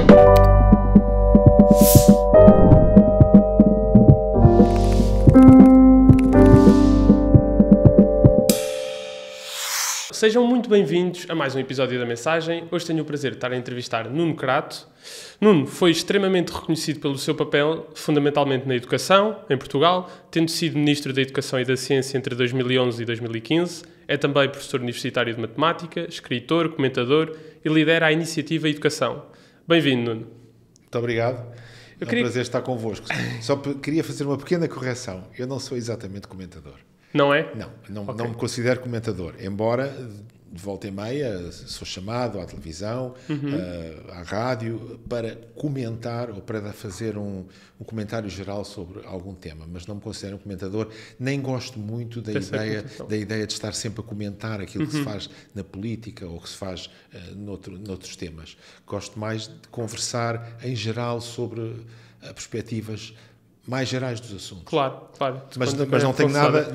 Sejam muito bem-vindos a mais um episódio da Mensagem. Hoje tenho o prazer de estar a entrevistar Nuno Crato. Nuno foi extremamente reconhecido pelo seu papel, fundamentalmente na educação, em Portugal, tendo sido Ministro da Educação e da Ciência entre 2011 e 2015. É também professor universitário de Matemática, escritor, comentador e lidera a iniciativa Educação. Bem-vindo, Nuno. Muito obrigado. É um prazer estar convosco. Só queria fazer uma pequena correção. Eu não sou exatamente comentador. Não é? Não me considero comentador, embora de volta e meia sou chamado à televisão, à rádio, para comentar ou para fazer um comentário geral sobre algum tema, mas não me considero um comentador, nem gosto muito da ideia de estar sempre a comentar aquilo que se faz na política ou que se faz noutros temas. Gosto mais de conversar em geral sobre perspectivas mais gerais dos assuntos. Claro. Mas não tenho nada,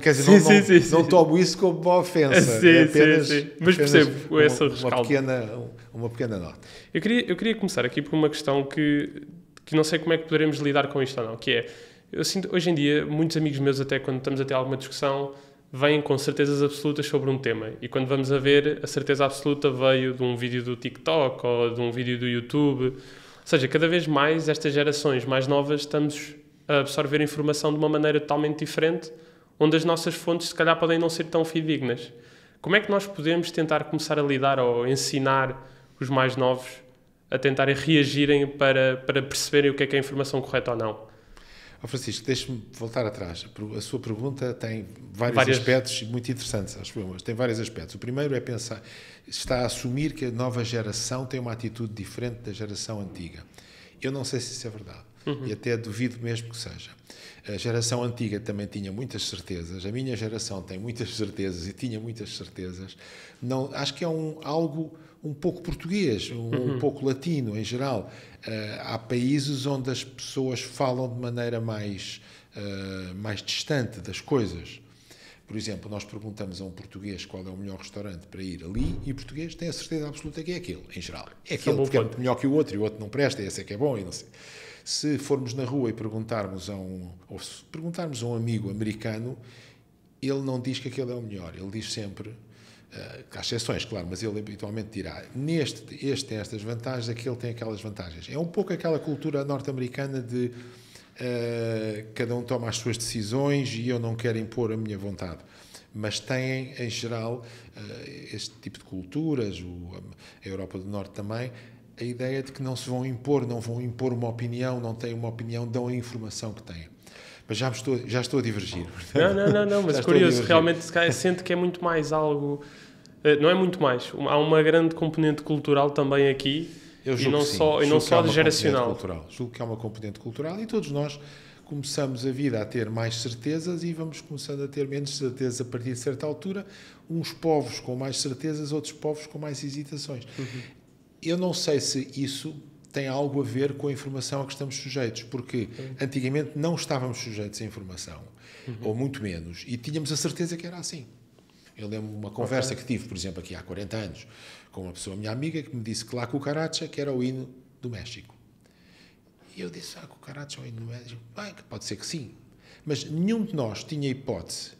não tomo isso como uma ofensa. Sim. Mas percebo esse rescaldo. Uma pequena nota. Eu queria começar aqui por uma questão que não sei como é que poderemos lidar com isto ou não, que é, eu sinto hoje em dia, muitos amigos meus, até quando estamos a ter alguma discussão, vêm com certezas absolutas sobre um tema. E quando vamos a ver, a certeza absoluta veio de um vídeo do TikTok ou de um vídeo do YouTube. Ou seja, cada vez mais estas gerações mais novas estamos a absorver informação de uma maneira totalmente diferente, onde as nossas fontes se calhar podem não ser tão fidedignas. Como é que nós podemos tentar começar a lidar ou ensinar os mais novos a tentarem reagirem para perceberem o que é a informação correta ou não? Francisco, deixe-me voltar atrás. A sua pergunta tem vários aspectos muito interessantes, acho eu. Tem vários aspectos. O primeiro é pensar, está a assumir que a nova geração tem uma atitude diferente da geração antiga. Eu não sei se isso é verdade. E até duvido mesmo que seja. A geração antiga também tinha muitas certezas, a minha geração tem muitas certezas e tinha muitas certezas. Não, acho que é algo um pouco português, um pouco latino em geral. Há países onde as pessoas falam de maneira mais distante das coisas. Por exemplo, nós perguntamos a um português qual é o melhor restaurante para ir ali e o português tem a certeza absoluta que é aquele, em geral. É aquele, porque é muito melhor que o outro e o outro não presta, esse é que é bom e não sei. Se formos na rua e perguntarmos a um amigo americano, ele não diz que aquele é o melhor. Ele diz sempre, há exceções, claro, mas ele habitualmente dirá, este tem estas vantagens, aquele tem aquelas vantagens. É um pouco aquela cultura norte-americana de cada um toma as suas decisões e eu não quero impor a minha vontade. Mas têm, em geral, este tipo de culturas, a Europa do Norte também, a ideia de que não se vão impor uma opinião, não têm uma opinião, dão a informação que têm. Mas já estou a divergir. Não, mas curioso, realmente sente que é muito mais algo... Não é muito mais, há uma grande componente cultural também aqui, e não só de geracional. Julgo que há uma componente cultural e todos nós começamos a vida a ter mais certezas e vamos começando a ter menos certezas a partir de certa altura, uns povos com mais certezas, outros povos com mais hesitações. Eu não sei se isso tem algo a ver com a informação a que estamos sujeitos, porque antigamente não estávamos sujeitos à informação, ou muito menos, e tínhamos a certeza que era assim. Eu lembro uma conversa que tive, por exemplo, aqui há 40 anos, com uma pessoa, minha amiga, que me disse que La Cucaracha, que era o hino do México. E eu disse, Cucaracha é o hino do México? Bem, pode ser que sim. Mas nenhum de nós tinha hipótese,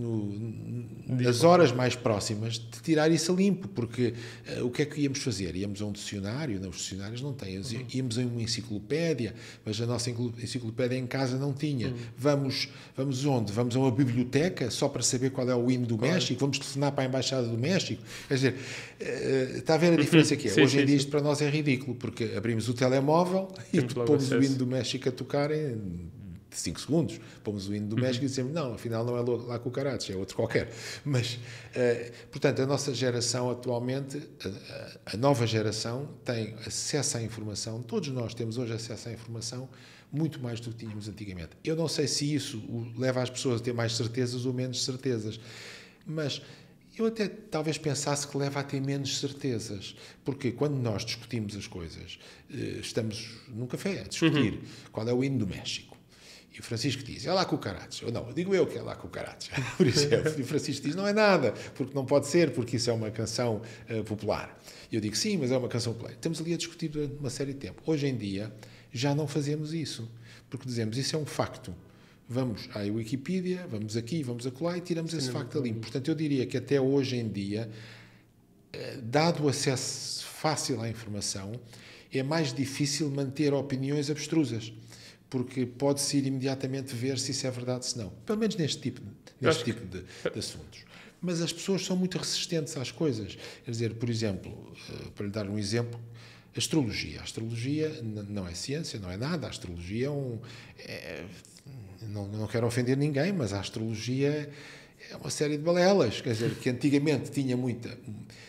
nas horas mais próximas, de tirar isso a limpo, porque o que é que íamos fazer? Íamos a um dicionário, os dicionários não têm, íamos a uma enciclopédia, mas a nossa enciclopédia em casa não tinha. Vamos onde? Vamos a uma biblioteca só para saber qual é o hino do México? Vamos telefonar para a Embaixada do México? Quer dizer, está a ver a diferença que é? Sim, hoje em dia isto para nós é ridículo, porque abrimos o telemóvel e pomos o hino do México a tocar em 5 segundos, pomos o hino do México e dizemos, não, afinal não é La Cucaracha, é outro qualquer. Mas, portanto, a nossa geração atualmente, a nova geração tem acesso à informação, todos nós temos hoje acesso à informação muito mais do que tínhamos antigamente. Eu não sei se isso leva as pessoas a ter mais certezas ou menos certezas, mas eu até talvez pensasse que leva a ter menos certezas, porque quando nós discutimos as coisas, estamos num café a discutir qual é o hino do México. E o Francisco diz, é lá cucarachas. Ou não, digo eu que é lá cucarachas, por exemplo. E o Francisco diz, não é nada, porque não pode ser, porque isso é uma canção popular. E eu digo, sim, mas é uma canção popular. Estamos ali a discutir durante uma série de tempo. Hoje em dia, já não fazemos isso, porque dizemos, isso é um facto. Vamos à Wikipedia, vamos aqui, vamos acolá e tiramos esse facto ali. Portanto, eu diria que até hoje em dia, dado o acesso fácil à informação, é mais difícil manter opiniões abstrusas, porque pode-se ir imediatamente ver se isso é verdade ou se não. Pelo menos neste tipo de assuntos. Mas as pessoas são muito resistentes às coisas. Quer dizer, por exemplo, para lhe dar um exemplo, a astrologia. A astrologia não é ciência, não é nada. A astrologia não quero ofender ninguém, mas a astrologia é uma série de balelas. Quer dizer, que antigamente tinha muita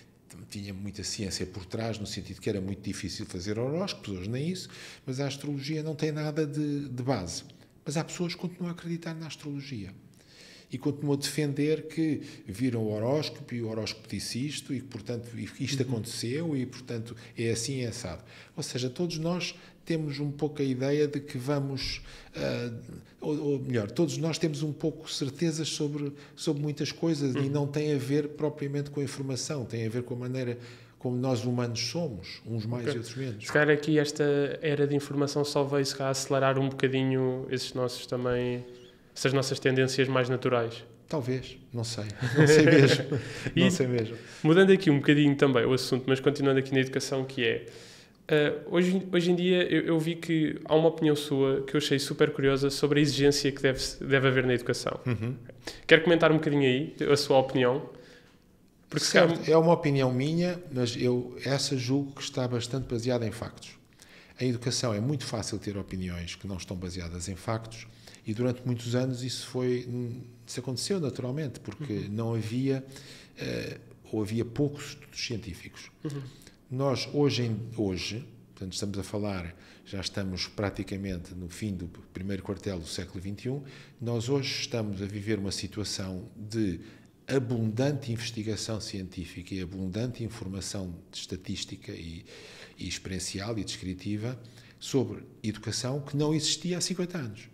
ciência por trás, no sentido que era muito difícil fazer horóscopos, hoje nem isso, mas a astrologia não tem nada de base. Mas há pessoas que continuam a acreditar na astrologia e continuam a defender que viram o horóscopo e o horóscopo disse isto e, portanto, isto aconteceu e, portanto, é assim, é assado. Ou seja, todos nós temos um pouco a ideia de que vamos, ou melhor, todos nós temos um pouco certezas sobre muitas coisas e não tem a ver propriamente com a informação, tem a ver com a maneira como nós humanos somos, uns mais e outros menos. Se calhar aqui esta era de informação só veio a acelerar um bocadinho essas nossas tendências mais naturais. Talvez, não sei mesmo. Não sei mesmo. Mudando aqui um bocadinho também o assunto, mas continuando aqui na educação, que é... hoje em dia eu vi que há uma opinião sua que eu achei super curiosa sobre a exigência que deve haver na educação. Quero comentar um bocadinho aí a sua opinião? Porque certo, é uma opinião minha, mas essa julgo que está bastante baseada em factos. Em educação é muito fácil ter opiniões que não estão baseadas em factos e durante muitos anos isso aconteceu naturalmente, porque não havia, ou havia poucos estudos científicos. Nós, hoje, portanto, estamos a falar, já estamos praticamente no fim do primeiro quartel do século XXI, nós hoje estamos a viver uma situação de abundante investigação científica e abundante informação estatística e experiencial e descritiva sobre educação que não existia há 50 anos.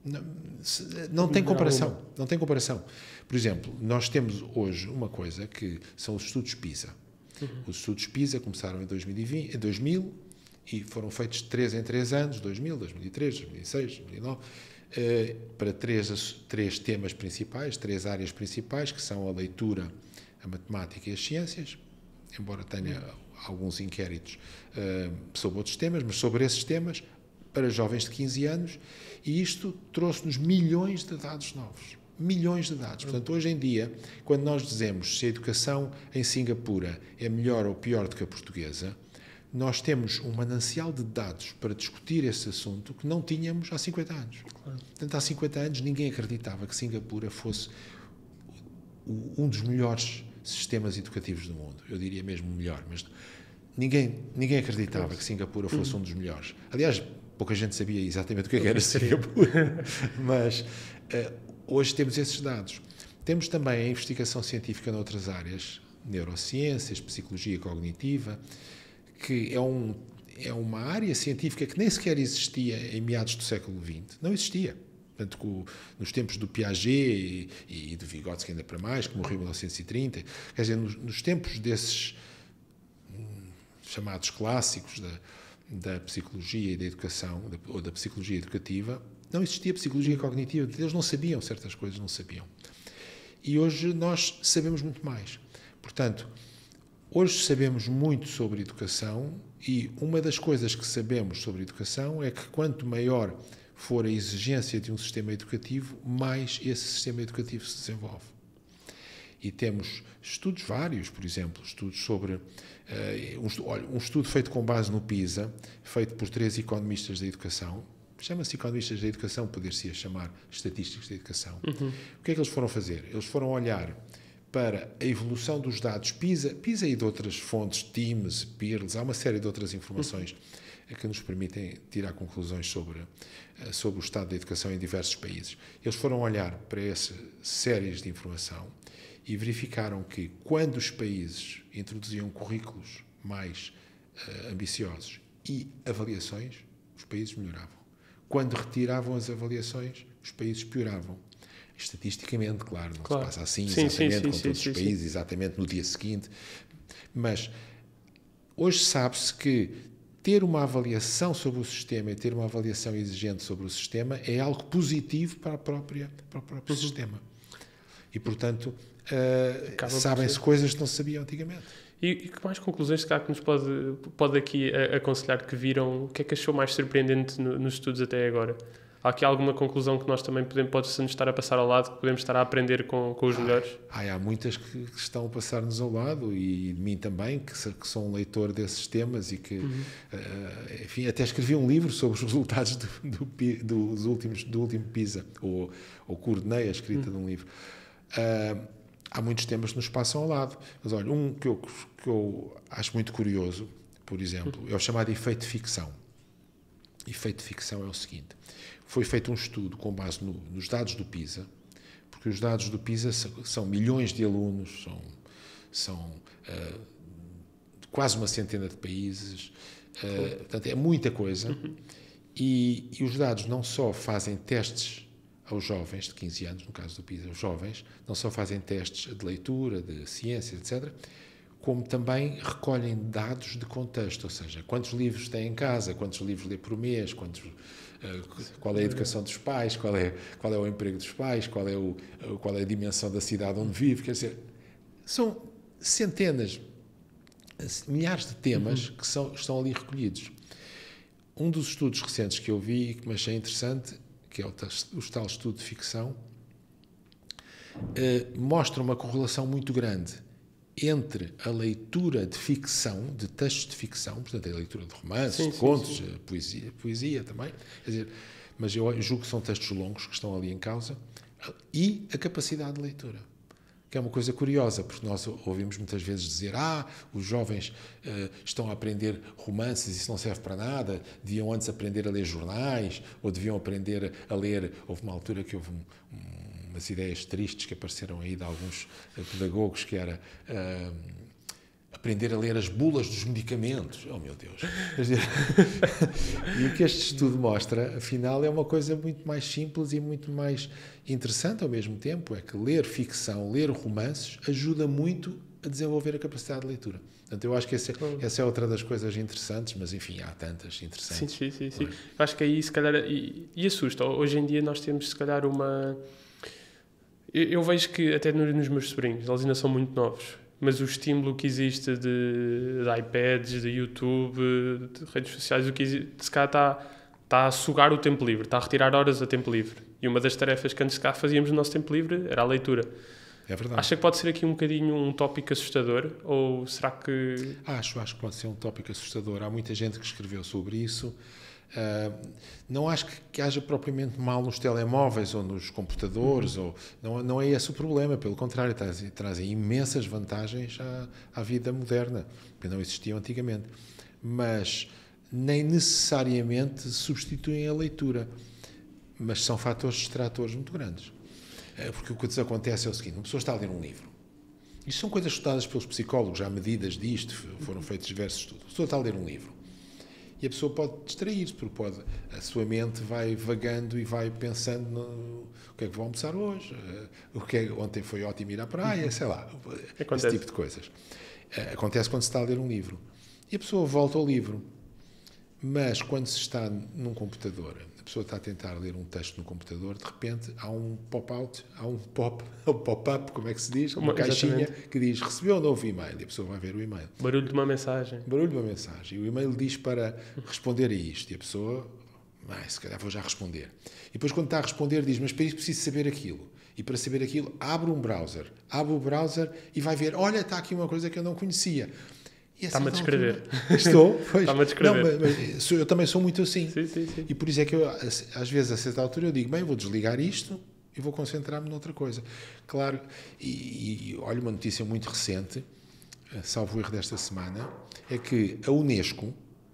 Não tem comparação. Não tem comparação. Por exemplo, nós temos hoje uma coisa que são os estudos PISA. Os estudos PISA começaram em 2000 e foram feitos de 3 em 3 anos, 2000, 2003, 2006, 2009, para três temas principais, 3 áreas principais, que são a leitura, a matemática e as ciências, embora tenha alguns inquéritos sobre outros temas, mas sobre esses temas, para jovens de 15 anos, e isto trouxe-nos milhões de dados novos. Milhões de dados. Portanto, hoje em dia, quando nós dizemos se a educação em Singapura é melhor ou pior do que a portuguesa, nós temos um manancial de dados para discutir esse assunto que não tínhamos há 50 anos. Claro. Portanto, há 50 anos ninguém acreditava que Singapura fosse um dos melhores sistemas educativos do mundo. Eu diria mesmo o melhor, mas ninguém acreditava que Singapura fosse um dos melhores. Aliás, pouca gente sabia exatamente o que era Singapura. Mas hoje temos esses dados. Temos também a investigação científica noutras áreas, neurociências, psicologia cognitiva, que é uma área científica que nem sequer existia em meados do século XX. Não existia. Portanto, nos tempos do Piaget e do Vygotsky ainda para mais, que morreu em 1930, quer dizer, nos tempos desses chamados clássicos da psicologia e da educação, ou da psicologia educativa, não existia psicologia cognitiva. Eles não sabiam certas coisas, não sabiam. E hoje nós sabemos muito mais. Portanto, hoje sabemos muito sobre educação e uma das coisas que sabemos sobre educação é que quanto maior for a exigência de um sistema educativo, mais esse sistema educativo se desenvolve. E temos estudos vários, por exemplo, estudos sobre... um estudo feito com base no PISA, feito por 3 economistas da educação, chama-se economistas da educação, poder-se chamar estatísticos da educação. O que é que eles foram fazer? Eles foram olhar para a evolução dos dados PISA e de outras fontes, TIMSS, PIRLS, há uma série de outras informações que nos permitem tirar conclusões sobre o estado da educação em diversos países. Eles foram olhar para essas séries de informação e verificaram que quando os países introduziam currículos mais ambiciosos e avaliações, os países melhoravam. quando retiravam as avaliações, os países pioravam. Estatisticamente, claro, não se passa assim exatamente com todos os países, exatamente no dia seguinte. Mas hoje sabe-se que ter uma avaliação sobre o sistema e ter uma avaliação exigente sobre o sistema é algo positivo para o próprio sistema. E, portanto, sabem-se coisas que não se sabiam antigamente. E que mais conclusões que nos pode aqui aconselhar que viram? O que é que achou mais surpreendente nos estudos até agora? Há aqui alguma conclusão que nós também pode-nos estar a passar ao lado, que podemos estar a aprender com os melhores? Há muitas que estão a passar-nos ao lado, e de mim também, que sou um leitor desses temas e que, enfim, até escrevi um livro sobre os resultados do último PISA, ou coordenei a escrita de um livro. Há muitos temas que nos passam ao lado. Mas olha, um que eu acho muito curioso, por exemplo, é o chamado efeito de ficção. Efeito de ficção é o seguinte: foi feito um estudo com base nos dados do PISA, porque os dados do PISA são milhões de alunos, são quase uma centena de países, portanto é muita coisa, e os dados não só fazem testes aos jovens de 15 anos, no caso do PISA, os jovens não só fazem testes de leitura, de ciência, etc., como também recolhem dados de contexto, ou seja, quantos livros têm em casa, quantos livros lê por mês, qual é a educação dos pais, qual é o emprego dos pais, qual é a dimensão da cidade onde vive. Quer dizer, são centenas, milhares de temas que estão ali recolhidos. Um dos estudos recentes que eu vi e que me achei interessante, que é o tal estudo de ficção, mostra uma correlação muito grande entre a leitura de ficção, de textos de ficção, portanto, a leitura de romances, de contos, poesia também, quer dizer, mas eu julgo que são textos longos que estão ali em causa, e a capacidade de leitura, que é uma coisa curiosa, porque nós ouvimos muitas vezes dizer os jovens estão a aprender romances, isso não serve para nada, deviam antes aprender a ler jornais, ou deviam aprender a ler. Houve uma altura que houve umas ideias tristes que apareceram aí de alguns pedagogos, que era aprender a ler as bulas dos medicamentos. Oh, meu Deus! E o que este estudo mostra, afinal, é uma coisa muito mais simples e muito mais interessante ao mesmo tempo, é que ler ficção, ler romances, ajuda muito a desenvolver a capacidade de leitura. Portanto, eu acho que essa é outra das coisas interessantes, mas, enfim, há tantas interessantes. Sim. Acho que aí, se calhar, e assusta. Hoje em dia nós temos, se calhar, Eu vejo que, até nos meus sobrinhos, eles ainda são muito novos, mas o estímulo que existe de iPads, de YouTube, de redes sociais, o que existe, se calhar está a sugar o tempo livre, está a retirar horas a tempo livre. E uma das tarefas que antes de cá fazíamos no nosso tempo livre era a leitura. É verdade. Acha que pode ser aqui um bocadinho um tópico assustador? Ou será que... Acho que pode ser um tópico assustador. Há muita gente que escreveu sobre isso. Não acho que haja propriamente mal nos telemóveis ou nos computadores, não é esse o problema, pelo contrário, trazem imensas vantagens à vida moderna, que não existiam antigamente, mas nem necessariamente substituem a leitura, mas são fatores distratores muito grandes, porque o que nos acontece é o seguinte: uma pessoa está a ler um livro, isto são coisas estudadas pelos psicólogos, há medidas disto, foram feitos diversos estudos, a pessoa está a ler um livro, e a pessoa pode distrair-se, porque a sua mente vai vagando e vai pensando no o que é que vou almoçar hoje, ontem foi ótimo ir à praia, sei lá, esse tipo de coisas. Acontece quando se está a ler um livro. E a pessoa volta ao livro. Mas quando se está num computador, a pessoa está a tentar ler um texto no computador, de repente há um pop-out, há um pop-up, como é que se diz? Uma caixinha que diz: recebeu um novo e-mail, e a pessoa vai ver o e-mail. Barulho de uma mensagem. E o e-mail diz para responder a isto, e a pessoa, se calhar vou já responder. E depois, quando está a responder, diz: mas para isso preciso saber aquilo. E para saber aquilo, abre o browser e vai ver: olha, está aqui uma coisa que eu não conhecia. Está-me a descrever. Estou? Está-me a descrever. Não, mas eu também sou muito assim. Sim. E por isso é que eu, às vezes, a certa altura, eu digo: bem, vou desligar isto e vou concentrar-me noutra coisa. Claro, e olha, uma notícia muito recente, salvo o erro desta semana, é que a Unesco,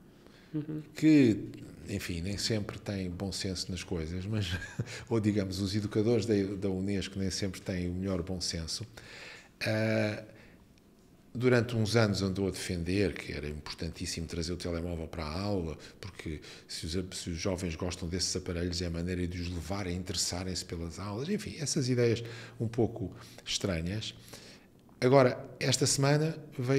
que, enfim, nem sempre tem bom senso nas coisas, mas, ou digamos, os educadores da Unesco nem sempre têm o melhor bom senso, durante uns anos andou a defender que era importantíssimo trazer o telemóvel para a aula, porque se os jovens gostam desses aparelhos é a maneira de os levar a interessarem-se pelas aulas. Enfim, essas ideias um pouco estranhas. Agora, esta semana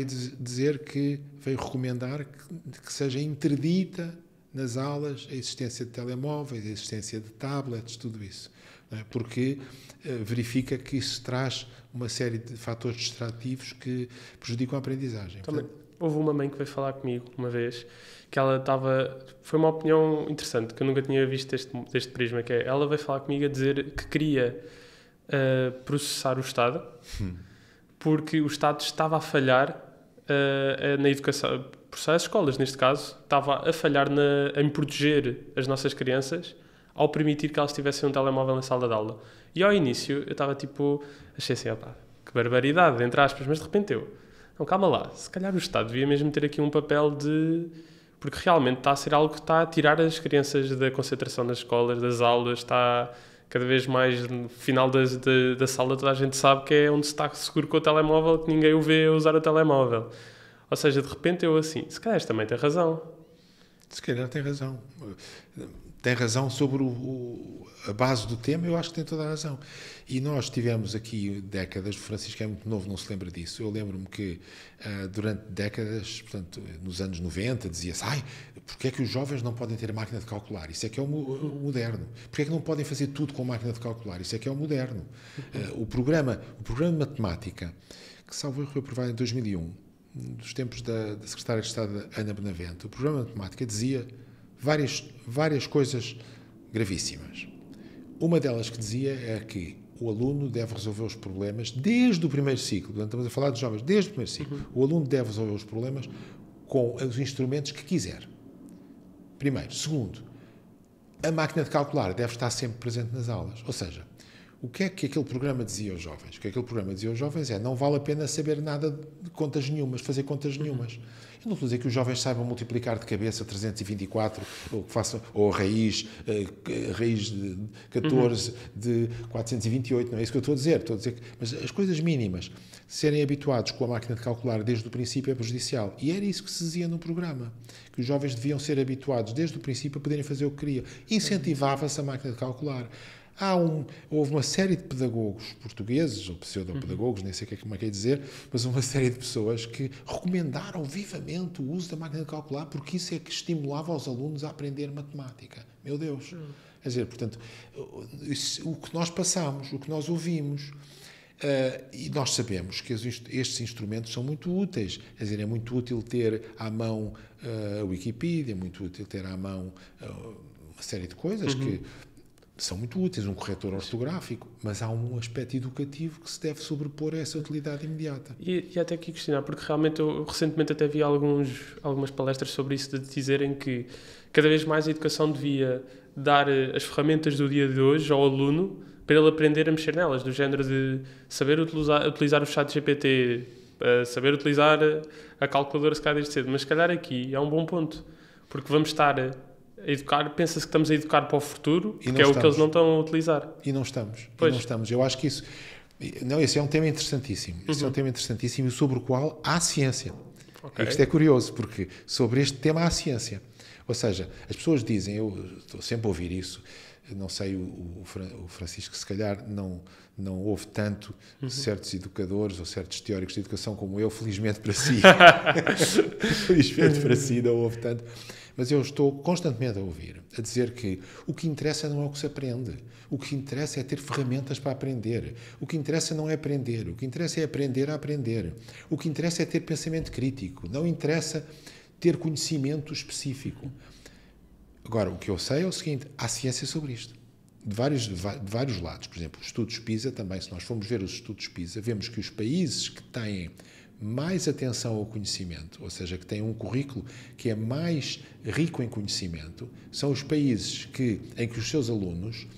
veio recomendar que seja interdita nas aulas a existência de telemóveis, a existência de tablets, tudo isso. Não é? Porque verifica que isso traz uma série de fatores distrativos que prejudicam a aprendizagem. Também, houve uma mãe que veio falar comigo uma vez, que ela estava... Foi uma opinião interessante, que eu nunca tinha visto deste prisma, que é, ela veio falar comigo a dizer que queria processar o Estado, porque o Estado estava a falhar na educação, processar as escolas, neste caso, estava a falhar em proteger as nossas crianças ao permitir que elas tivessem um telemóvel na sala de aula. E ao início eu estava tipo, achei assim, opá, que barbaridade, entre aspas, mas de repente não, calma lá, se calhar o Estado devia mesmo ter aqui um papel de... Porque realmente está a ser algo que está a tirar as crianças da concentração nas escolas, das aulas, está cada vez mais no final da sala, toda a gente sabe que é onde se está seguro com o telemóvel, que ninguém o vê a usar o telemóvel. Ou seja, de repente eu assim, se calhar também tem razão. Se calhar tem razão. Tem razão sobre a base do tema, eu acho que tem toda a razão. E nós tivemos aqui décadas, o Francisco é muito novo, não se lembra disso. Eu lembro-me que durante décadas, portanto, nos anos 90, dizia-se, porque é que os jovens não podem ter máquina de calcular? Isso é que é o moderno. Porque é que não podem fazer tudo com máquina de calcular? Isso é que é o moderno. O programa de matemática, que salvo erro foi aprovado em 2001, dos tempos da Secretária de Estado Ana Benavente, o programa de matemática dizia várias coisas gravíssimas. Uma delas que dizia é que o aluno deve resolver os problemas desde o primeiro ciclo. Portanto, estamos a falar de jovens desde o primeiro ciclo. O aluno deve resolver os problemas com os instrumentos que quiser. Primeiro. Segundo, a máquina de calcular deve estar sempre presente nas aulas. Ou seja, o que é que aquele programa dizia aos jovens? O que aquele programa dizia aos jovens é: não vale a pena saber nada de contas nenhumas, fazer contas nenhumas. Eu não estou a dizer que os jovens saibam multiplicar de cabeça 324 ou a raiz de 14 de 428, não é isso que eu estou a dizer. Estou a dizer mas as coisas mínimas, serem habituados com a máquina de calcular desde o princípio é prejudicial. E era isso que se dizia no programa, que os jovens deviam ser habituados desde o princípio a poderem fazer o que queriam. Incentivava-se a máquina de calcular. Houve uma série de pedagogos portugueses, ou pseudopedagogos, nem sei como é que é dizer, mas uma série de pessoas que recomendaram vivamente o uso da máquina de calcular, porque isso é que estimulava os alunos a aprender matemática. Meu Deus! Quer dizer, portanto, o que nós passamos, o que nós ouvimos, e nós sabemos que estes instrumentos são muito úteis. Quer dizer, é muito útil ter à mão a Wikipedia, é muito útil ter à mão uma série de coisas que são muito úteis, um corretor ortográfico, mas há um aspecto educativo que se deve sobrepor a essa utilidade imediata. E até aqui questionar, porque realmente eu recentemente até vi algumas palestras sobre isso, de dizerem que cada vez mais a educação devia dar as ferramentas do dia de hoje ao aluno para ele aprender a mexer nelas, do género de saber utilizar o chat GPT, saber utilizar a calculadora se calhar desde cedo, mas se calhar aqui é um bom ponto, porque vamos estar a educar, pensa-se que estamos a educar para o futuro, que é o que eles não estão a utilizar. E não estamos. Eu acho que isso... Não, esse é um tema interessantíssimo. Esse é um tema interessantíssimo sobre o qual há ciência. Okay. Isto é curioso, porque sobre este tema há ciência. Ou seja, as pessoas dizem, eu estou sempre a ouvir isso, não sei, o Francisco se calhar não ouve tanto certos educadores ou certos teóricos de educação como eu, felizmente para si. Felizmente para si não ouve tanto. Mas eu estou constantemente a ouvir, a dizer que o que interessa não é o que se aprende. O que interessa é ter ferramentas para aprender. O que interessa não é aprender. O que interessa é aprender a aprender. O que interessa é ter pensamento crítico. Não interessa ter conhecimento específico. Agora, o que eu sei é o seguinte, há ciência sobre isto. De vários lados. Por exemplo, os estudos PISA também, se nós formos ver os estudos PISA, vemos que os países que têm mais atenção ao conhecimento, ou seja, que têm um currículo que é mais rico em conhecimento, são os países em que os seus alunos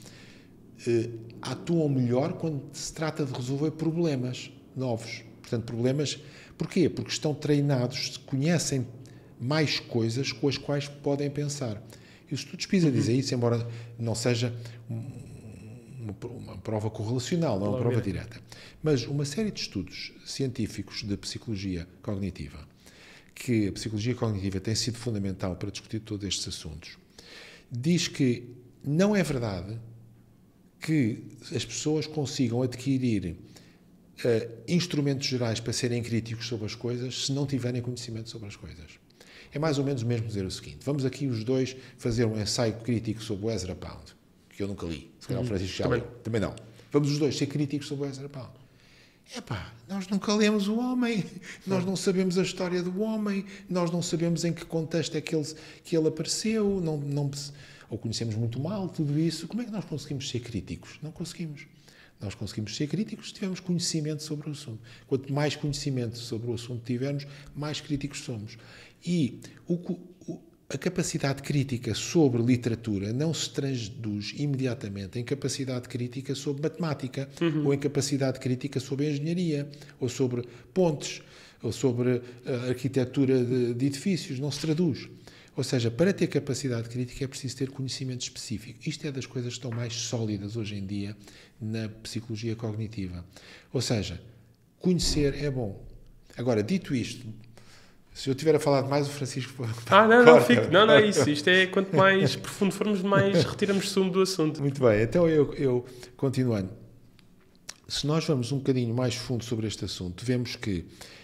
atuam melhor quando se trata de resolver problemas novos. Portanto, problemas... Porquê? Porque estão treinados, conhecem mais coisas com as quais podem pensar. E os estudos PISA dizem isso, embora não seja uma prova correlacional, não é uma prova direta. Mas uma série de estudos científicos de psicologia cognitiva, que a psicologia cognitiva tem sido fundamental para discutir todos estes assuntos, diz que não é verdade que as pessoas consigam adquirir instrumentos gerais para serem críticos sobre as coisas se não tiverem conhecimento sobre as coisas. É mais ou menos o mesmo dizer o seguinte: vamos aqui os dois fazer um ensaio crítico sobre o Ezra Pound, que eu nunca li, se calhar o Francisco já leu, também não. Vamos os dois ser críticos sobre o Ezra Pound. Epá, nós nunca lemos o homem, nós não sabemos a história do homem, nós não sabemos em que contexto é que ele apareceu, ou conhecemos muito mal tudo isso. Como é que nós conseguimos ser críticos? Não conseguimos. Nós conseguimos ser críticos se tivermos conhecimento sobre o assunto. Quanto mais conhecimento sobre o assunto tivermos, mais críticos somos. E a capacidade crítica sobre literatura não se traduz imediatamente em capacidade crítica sobre matemática, ou em capacidade crítica sobre engenharia, ou sobre pontes, ou sobre a arquitetura de edifícios. Não se traduz. Ou seja, para ter capacidade crítica é preciso ter conhecimento específico. Isto é das coisas que estão mais sólidas hoje em dia na psicologia cognitiva. Ou seja, conhecer é bom. Agora, dito isto, se eu tiver a falar demais, o Francisco... Não é isso. Isto é, quanto mais profundo formos, mais retiramos sumo do assunto. Muito bem. Então, eu continuando. Se nós vamos um bocadinho mais fundo sobre este assunto, vemos que...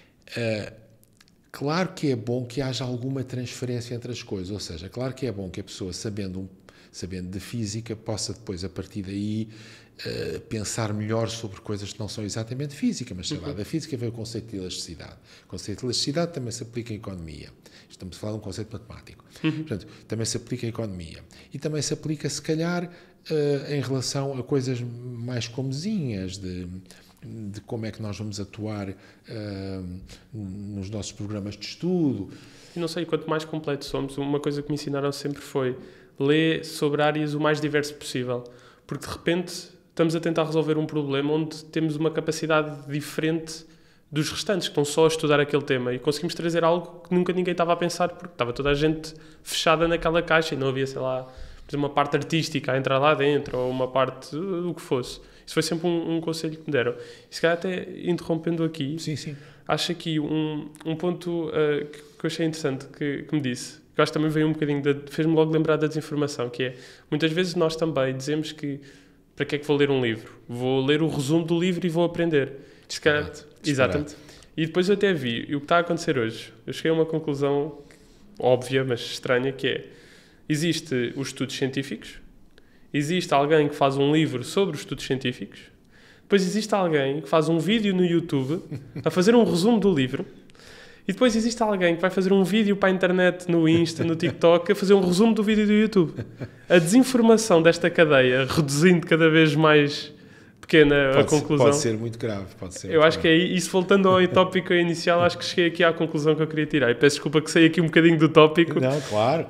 claro que é bom que haja alguma transferência entre as coisas, ou seja, claro que é bom que a pessoa, sabendo de física, possa depois, a partir daí, pensar melhor sobre coisas que não são exatamente física, mas sei lá, da física vem o conceito de elasticidade. O conceito de elasticidade também se aplica em economia. Estamos a falar de um conceito matemático. Portanto, também se aplica em economia. E também se aplica, se calhar, em relação a coisas mais comezinhas, de como é que nós vamos atuar nos nossos programas de estudo. E não sei, quanto mais completo somos, uma coisa que me ensinaram sempre foi ler sobre áreas o mais diverso possível. Porque, de repente, estamos a tentar resolver um problema onde temos uma capacidade diferente dos restantes, que estão só a estudar aquele tema. E conseguimos trazer algo que nunca ninguém estava a pensar, porque estava toda a gente fechada naquela caixa e não havia, sei lá, uma parte artística a entrar lá dentro, ou uma parte do que fosse. Isso foi sempre um conselho que me deram. E se calhar até interrompendo aqui, sim. Acho aqui um ponto que eu achei interessante que me disse, que eu acho que também veio um bocadinho, fez-me logo lembrar da desinformação, que é, muitas vezes nós também dizemos que, para que é que vou ler um livro? Vou ler o resumo do livro e vou aprender. Exatamente. E depois eu até vi, e o que está a acontecer hoje, eu cheguei a uma conclusão óbvia, mas estranha, que é, existe os estudos científicos, existe alguém que faz um livro sobre os estudos científicos, depois existe alguém que faz um vídeo no YouTube a fazer um resumo do livro, e depois existe alguém que vai fazer um vídeo para a internet, no Insta, no TikTok, a fazer um resumo do vídeo do YouTube. A desinformação desta cadeia, reduzindo cada vez mais pequena a conclusão. Pode ser muito grave. Eu acho que é isso, voltando ao tópico inicial, acho que cheguei aqui à conclusão que eu queria tirar. E peço desculpa que saí aqui um bocadinho do tópico. Não, claro.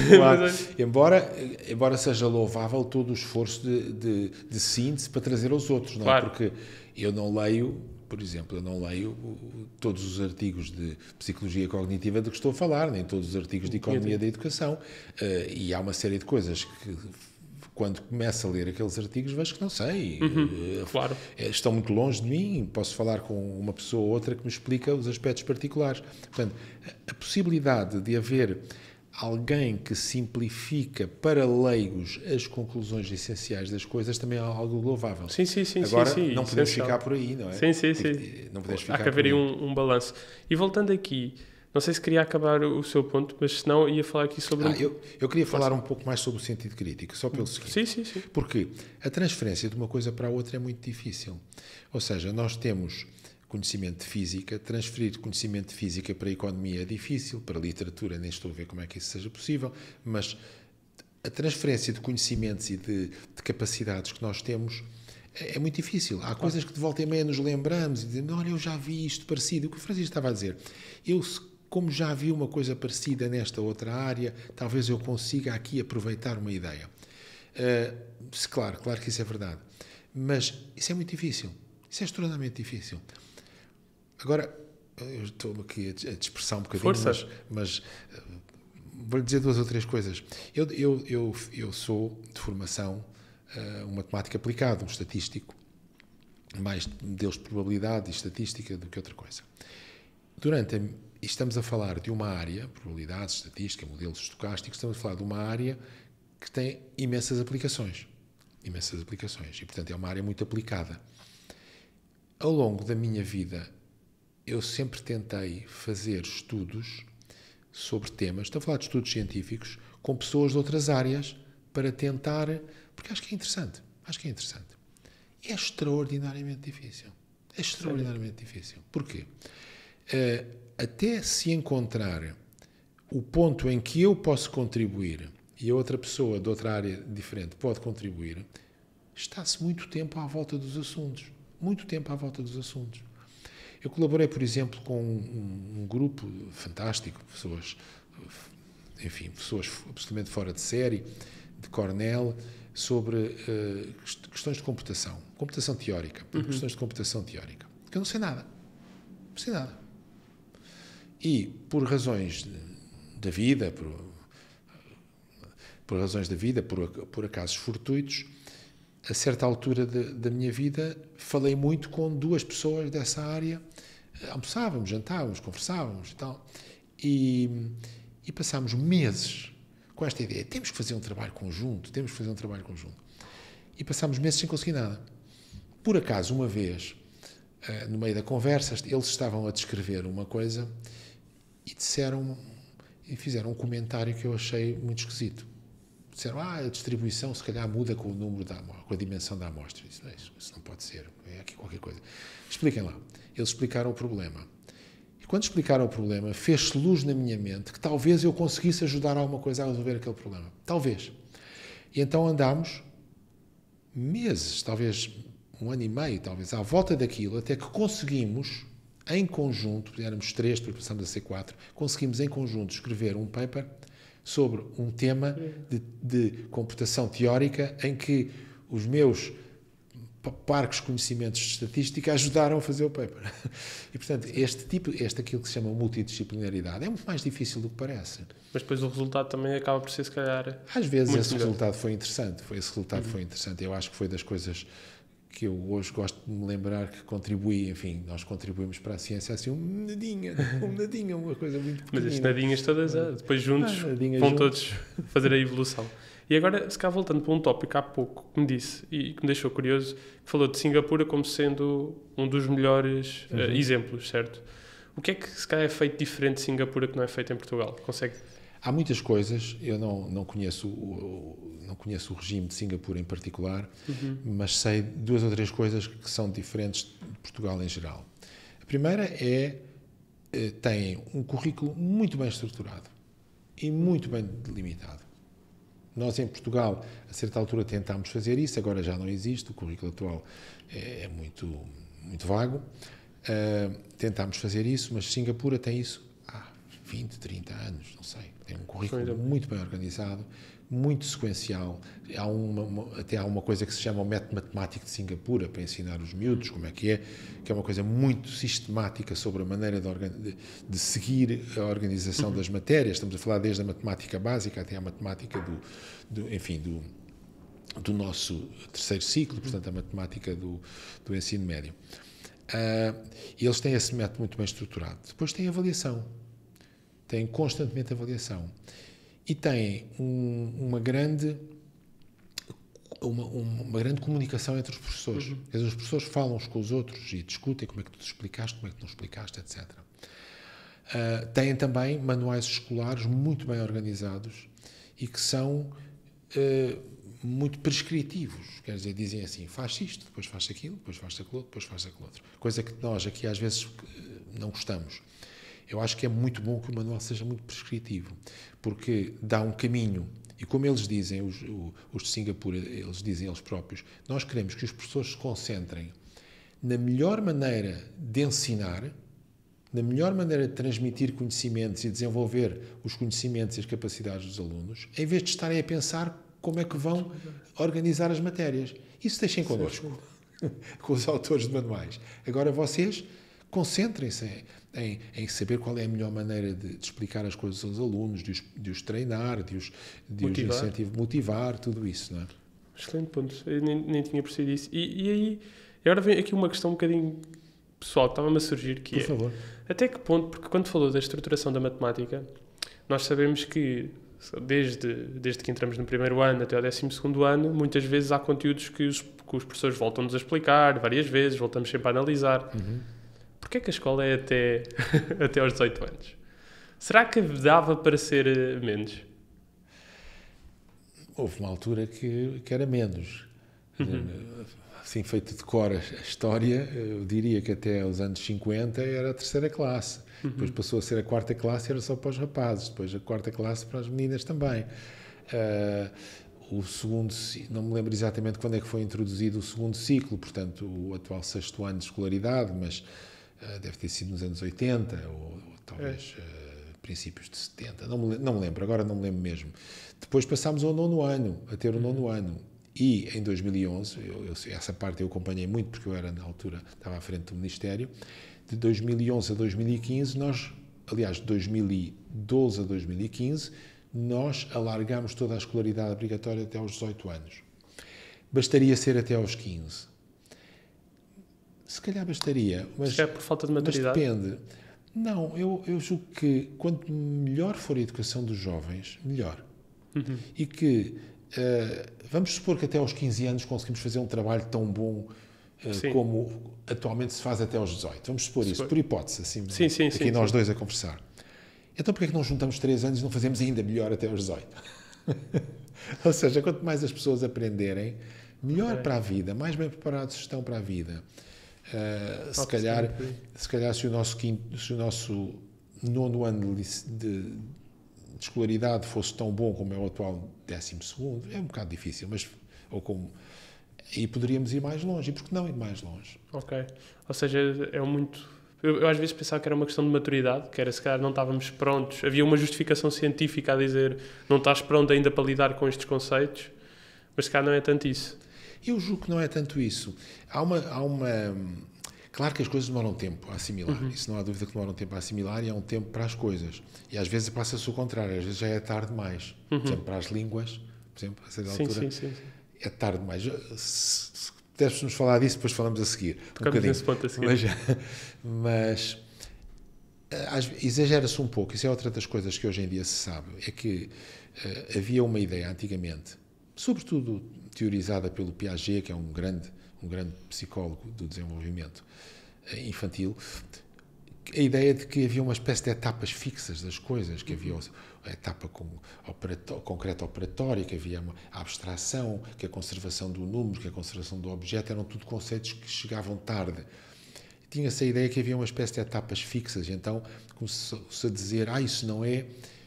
Embora seja louvável todo o esforço de síntese para trazer aos outros, não é? Claro. Porque eu não leio, por exemplo, todos os artigos de psicologia cognitiva de que estou a falar, nem todos os artigos de economia da educação, e há uma série de coisas que, quando começo a ler aqueles artigos, vejo que não sei. Claro. Estão muito longe de mim, posso falar com uma pessoa ou outra que me explica os aspectos particulares. Portanto, a possibilidade de haver alguém que simplifica para leigos as conclusões essenciais das coisas também é algo louvável. Sim. Agora, não podemos ficar por aí, não é? Sim. Não podemos ficar Há que haver aí um balanço. E voltando aqui, não sei se queria acabar o seu ponto, mas se não, ia falar aqui sobre... Eu queria falar um pouco mais sobre o sentido crítico, só pelo seguinte. Sim. Porque a transferência de uma coisa para a outra é muito difícil. Ou seja, nós temos conhecimento de física, transferir conhecimento de física para a economia é difícil, para a literatura nem estou a ver como é que isso seja possível, mas a transferência de conhecimentos e de capacidades que nós temos é muito difícil. Há coisas que de volta e meia nos lembramos e dizemos, olha, eu já vi isto parecido. O que o Francisco estava a dizer, como já vi uma coisa parecida nesta outra área, talvez eu consiga aqui aproveitar uma ideia. Claro que isso é verdade. Mas isso é muito difícil. Isso é extremamente difícil. Agora, eu estou aqui a dispersar um bocadinho, mas vou-lhe dizer 2 ou 3 coisas. Eu sou de formação um matemático aplicado, um estatístico, mais modelos de probabilidade e estatística do que outra coisa. Estamos a falar de uma área, probabilidade, estatística, modelos estocásticos, estamos a falar de uma área que tem imensas aplicações. Imensas aplicações. E, portanto, é uma área muito aplicada. Ao longo da minha vida, eu sempre tentei fazer estudos sobre temas, estou a falar de estudos científicos, com pessoas de outras áreas, para tentar, porque acho que é interessante. É extraordinariamente difícil. É extraordinariamente difícil. Porquê? Até se encontrar o ponto em que eu posso contribuir e a outra pessoa de outra área diferente pode contribuir, está-se muito tempo à volta dos assuntos. Muito tempo à volta dos assuntos. Eu colaborei, por exemplo, com um grupo fantástico, pessoas absolutamente fora de série, de Cornell, sobre questões de computação teórica, questões de computação teórica, que eu não sei nada. Não sei nada. E, por razões da vida, por acasos fortuitos, a certa altura da minha vida, falei muito com duas pessoas dessa área, almoçávamos, jantávamos, conversávamos e tal, e passámos meses com esta ideia, temos que fazer um trabalho conjunto, e passámos meses sem conseguir nada. Por acaso, uma vez, no meio da conversa, eles estavam a descrever uma coisa e fizeram um comentário que eu achei muito esquisito. Disseram, a distribuição se calhar muda com o número com a dimensão da amostra. Isso não pode ser, é aqui qualquer coisa. Expliquem lá. Eles explicaram o problema. E quando explicaram o problema, fez-se luz na minha mente que talvez eu conseguisse ajudar alguma coisa a resolver aquele problema. Talvez. E então andámos meses, talvez 1 ano e meio, talvez, à volta daquilo, até que conseguimos, em conjunto, éramos 3, depois passamos a ser 4, conseguimos em conjunto escrever um paper sobre um tema de computação teórica em que os meus parcos conhecimentos de estatística ajudaram a fazer o paper. E, portanto, aquilo que se chama multidisciplinaridade, é muito mais difícil do que parece. Mas depois o resultado também acaba por ser, se calhar, às vezes esse resultado foi interessante. Foi interessante. Eu acho que foi das coisas que eu hoje gosto de me lembrar que contribui, enfim, nós contribuímos para a ciência assim um nadinha, uma coisa muito pequenina. Mas estes nadinhas todas, depois juntos, vão todos fazer a evolução. E agora, se cá voltando para um tópico há pouco que me disse e que me deixou curioso, que falou de Singapura como sendo um dos melhores exemplos, certo? O que é que se calhar é feito diferente de Singapura que não é feito em Portugal? Consegue? Há muitas coisas, eu não conheço o regime de Singapura em particular, mas sei 2 ou 3 coisas que são diferentes de Portugal em geral. A primeira tem um currículo muito bem estruturado e muito bem delimitado. Nós em Portugal, a certa altura, tentámos fazer isso, agora já não existe, o currículo atual é muito, muito vago. Tentámos fazer isso, mas Singapura tem isso há 20, 30 anos, não sei. Tem um currículo muito bem organizado, muito sequencial. Até há uma coisa que se chama o método matemático de Singapura, para ensinar os miúdos como é, que é uma coisa muito sistemática sobre a maneira de seguir a organização das matérias. Estamos a falar desde a matemática básica até a matemática do nosso terceiro ciclo, portanto, a matemática do ensino médio. E eles têm esse método muito bem estruturado. Depois tem avaliação. Tem constantemente avaliação. E tem uma grande comunicação entre os professores. Os professores falam uns com os outros e discutem como é que tu explicaste, como é que tu não explicaste, etc. Têm também manuais escolares muito bem organizados e que são muito prescritivos. Quer dizer, dizem assim, faz isto, depois faz aquilo, depois faz aquilo outro, depois faz aquilo outro. Coisa que nós aqui às vezes não gostamos. Eu acho que é muito bom que o manual seja muito prescritivo, porque dá um caminho. E como eles dizem, os de Singapura, eles dizem eles próprios, nós queremos que os professores se concentrem na melhor maneira de ensinar, na melhor maneira de transmitir conhecimentos e desenvolver os conhecimentos e as capacidades dos alunos, em vez de estarem a pensar como é que vão organizar as matérias. Isso deixem connosco, com os autores de manuais. Agora vocês concentrem-se em saber qual é a melhor maneira de explicar as coisas aos alunos, de os treinar, de os incentivar, motivar, tudo isso, não é? Excelente ponto. Eu nem tinha percebido isso. E aí, agora vem aqui uma questão um bocadinho pessoal que estava-me a surgir, que Por favor. até que ponto, porque quando falou da estruturação da matemática, nós sabemos que desde que entramos no primeiro ano até ao 12º ano, muitas vezes há conteúdos que os professores voltam-nos a explicar várias vezes, voltamos sempre a analisar. Porquê é que a escola é até aos 18 anos? Será que dava para ser menos? Houve uma altura que era menos. Assim, feito de cor a história, eu diria que até os anos 50 era a terceira classe. Depois passou a ser a quarta classe, era só para os rapazes. Depois a quarta classe para as meninas também. O segundo, não me lembro exatamente quando é que foi introduzido o segundo ciclo, portanto, o atual sexto ano de escolaridade, mas deve ter sido nos anos 80 ou talvez princípios de 70. Não me lembro, agora não me lembro mesmo. Depois passámos ao nono ano, a ter o nono ano. E em 2011, essa parte eu acompanhei muito porque eu era na altura, estava à frente do Ministério, de 2011 a 2015, aliás, de 2012 a 2015, nós alargámos toda a escolaridade obrigatória até aos 18 anos. Bastaria ser até aos 15. Se calhar bastaria, mas, é por falta de maturidade? Mas depende. Não, eu julgo que quanto melhor for a educação dos jovens, melhor. E que vamos supor que até aos 15 anos conseguimos fazer um trabalho tão bom como atualmente se faz até aos 18. Vamos supor isso, por hipótese, assim, aqui nós dois a conversar. Então porquê é que não juntamos 3 anos e não fazemos ainda melhor até aos 18? Ou seja, quanto mais as pessoas aprenderem, melhor para a vida, mais bem preparados estão para a vida. Se calhar se o nosso nono ano de escolaridade fosse tão bom como é o atual 12º, é um bocado difícil, mas e poderíamos ir mais longe. E por que não ir mais longe? Ok. Ou seja, eu às vezes pensava que era uma questão de maturidade, que era se calhar não estávamos prontos. Havia uma justificação científica a dizer não estás pronto ainda para lidar com estes conceitos, mas se calhar não é tanto isso. Eu julgo que não é tanto isso. Claro que as coisas demoram tempo a assimilar. Isso não há dúvida que demoram tempo a assimilar e há um tempo para as coisas. E às vezes passa-se o contrário. Às vezes já é tarde demais. Por exemplo, para as línguas, por exemplo, a certa altura, sim. é tarde demais. Se pudéssemos falar disso, depois falamos a seguir. Tocamos nesse ponto a seguir. Mas exagera-se um pouco. Isso é outra das coisas que hoje em dia se sabe. É que havia uma ideia antigamente, sobretudo teorizada pelo Piaget, que é um grande psicólogo do desenvolvimento infantil, a ideia de que havia uma espécie de etapas fixas das coisas, que havia a etapa concreta operatória, que havia a abstração, que a conservação do número, que a conservação do objeto, eram tudo conceitos que chegavam tarde. Tinha-se a ideia que havia uma espécie de etapas fixas, então começou-se a dizer, isso não é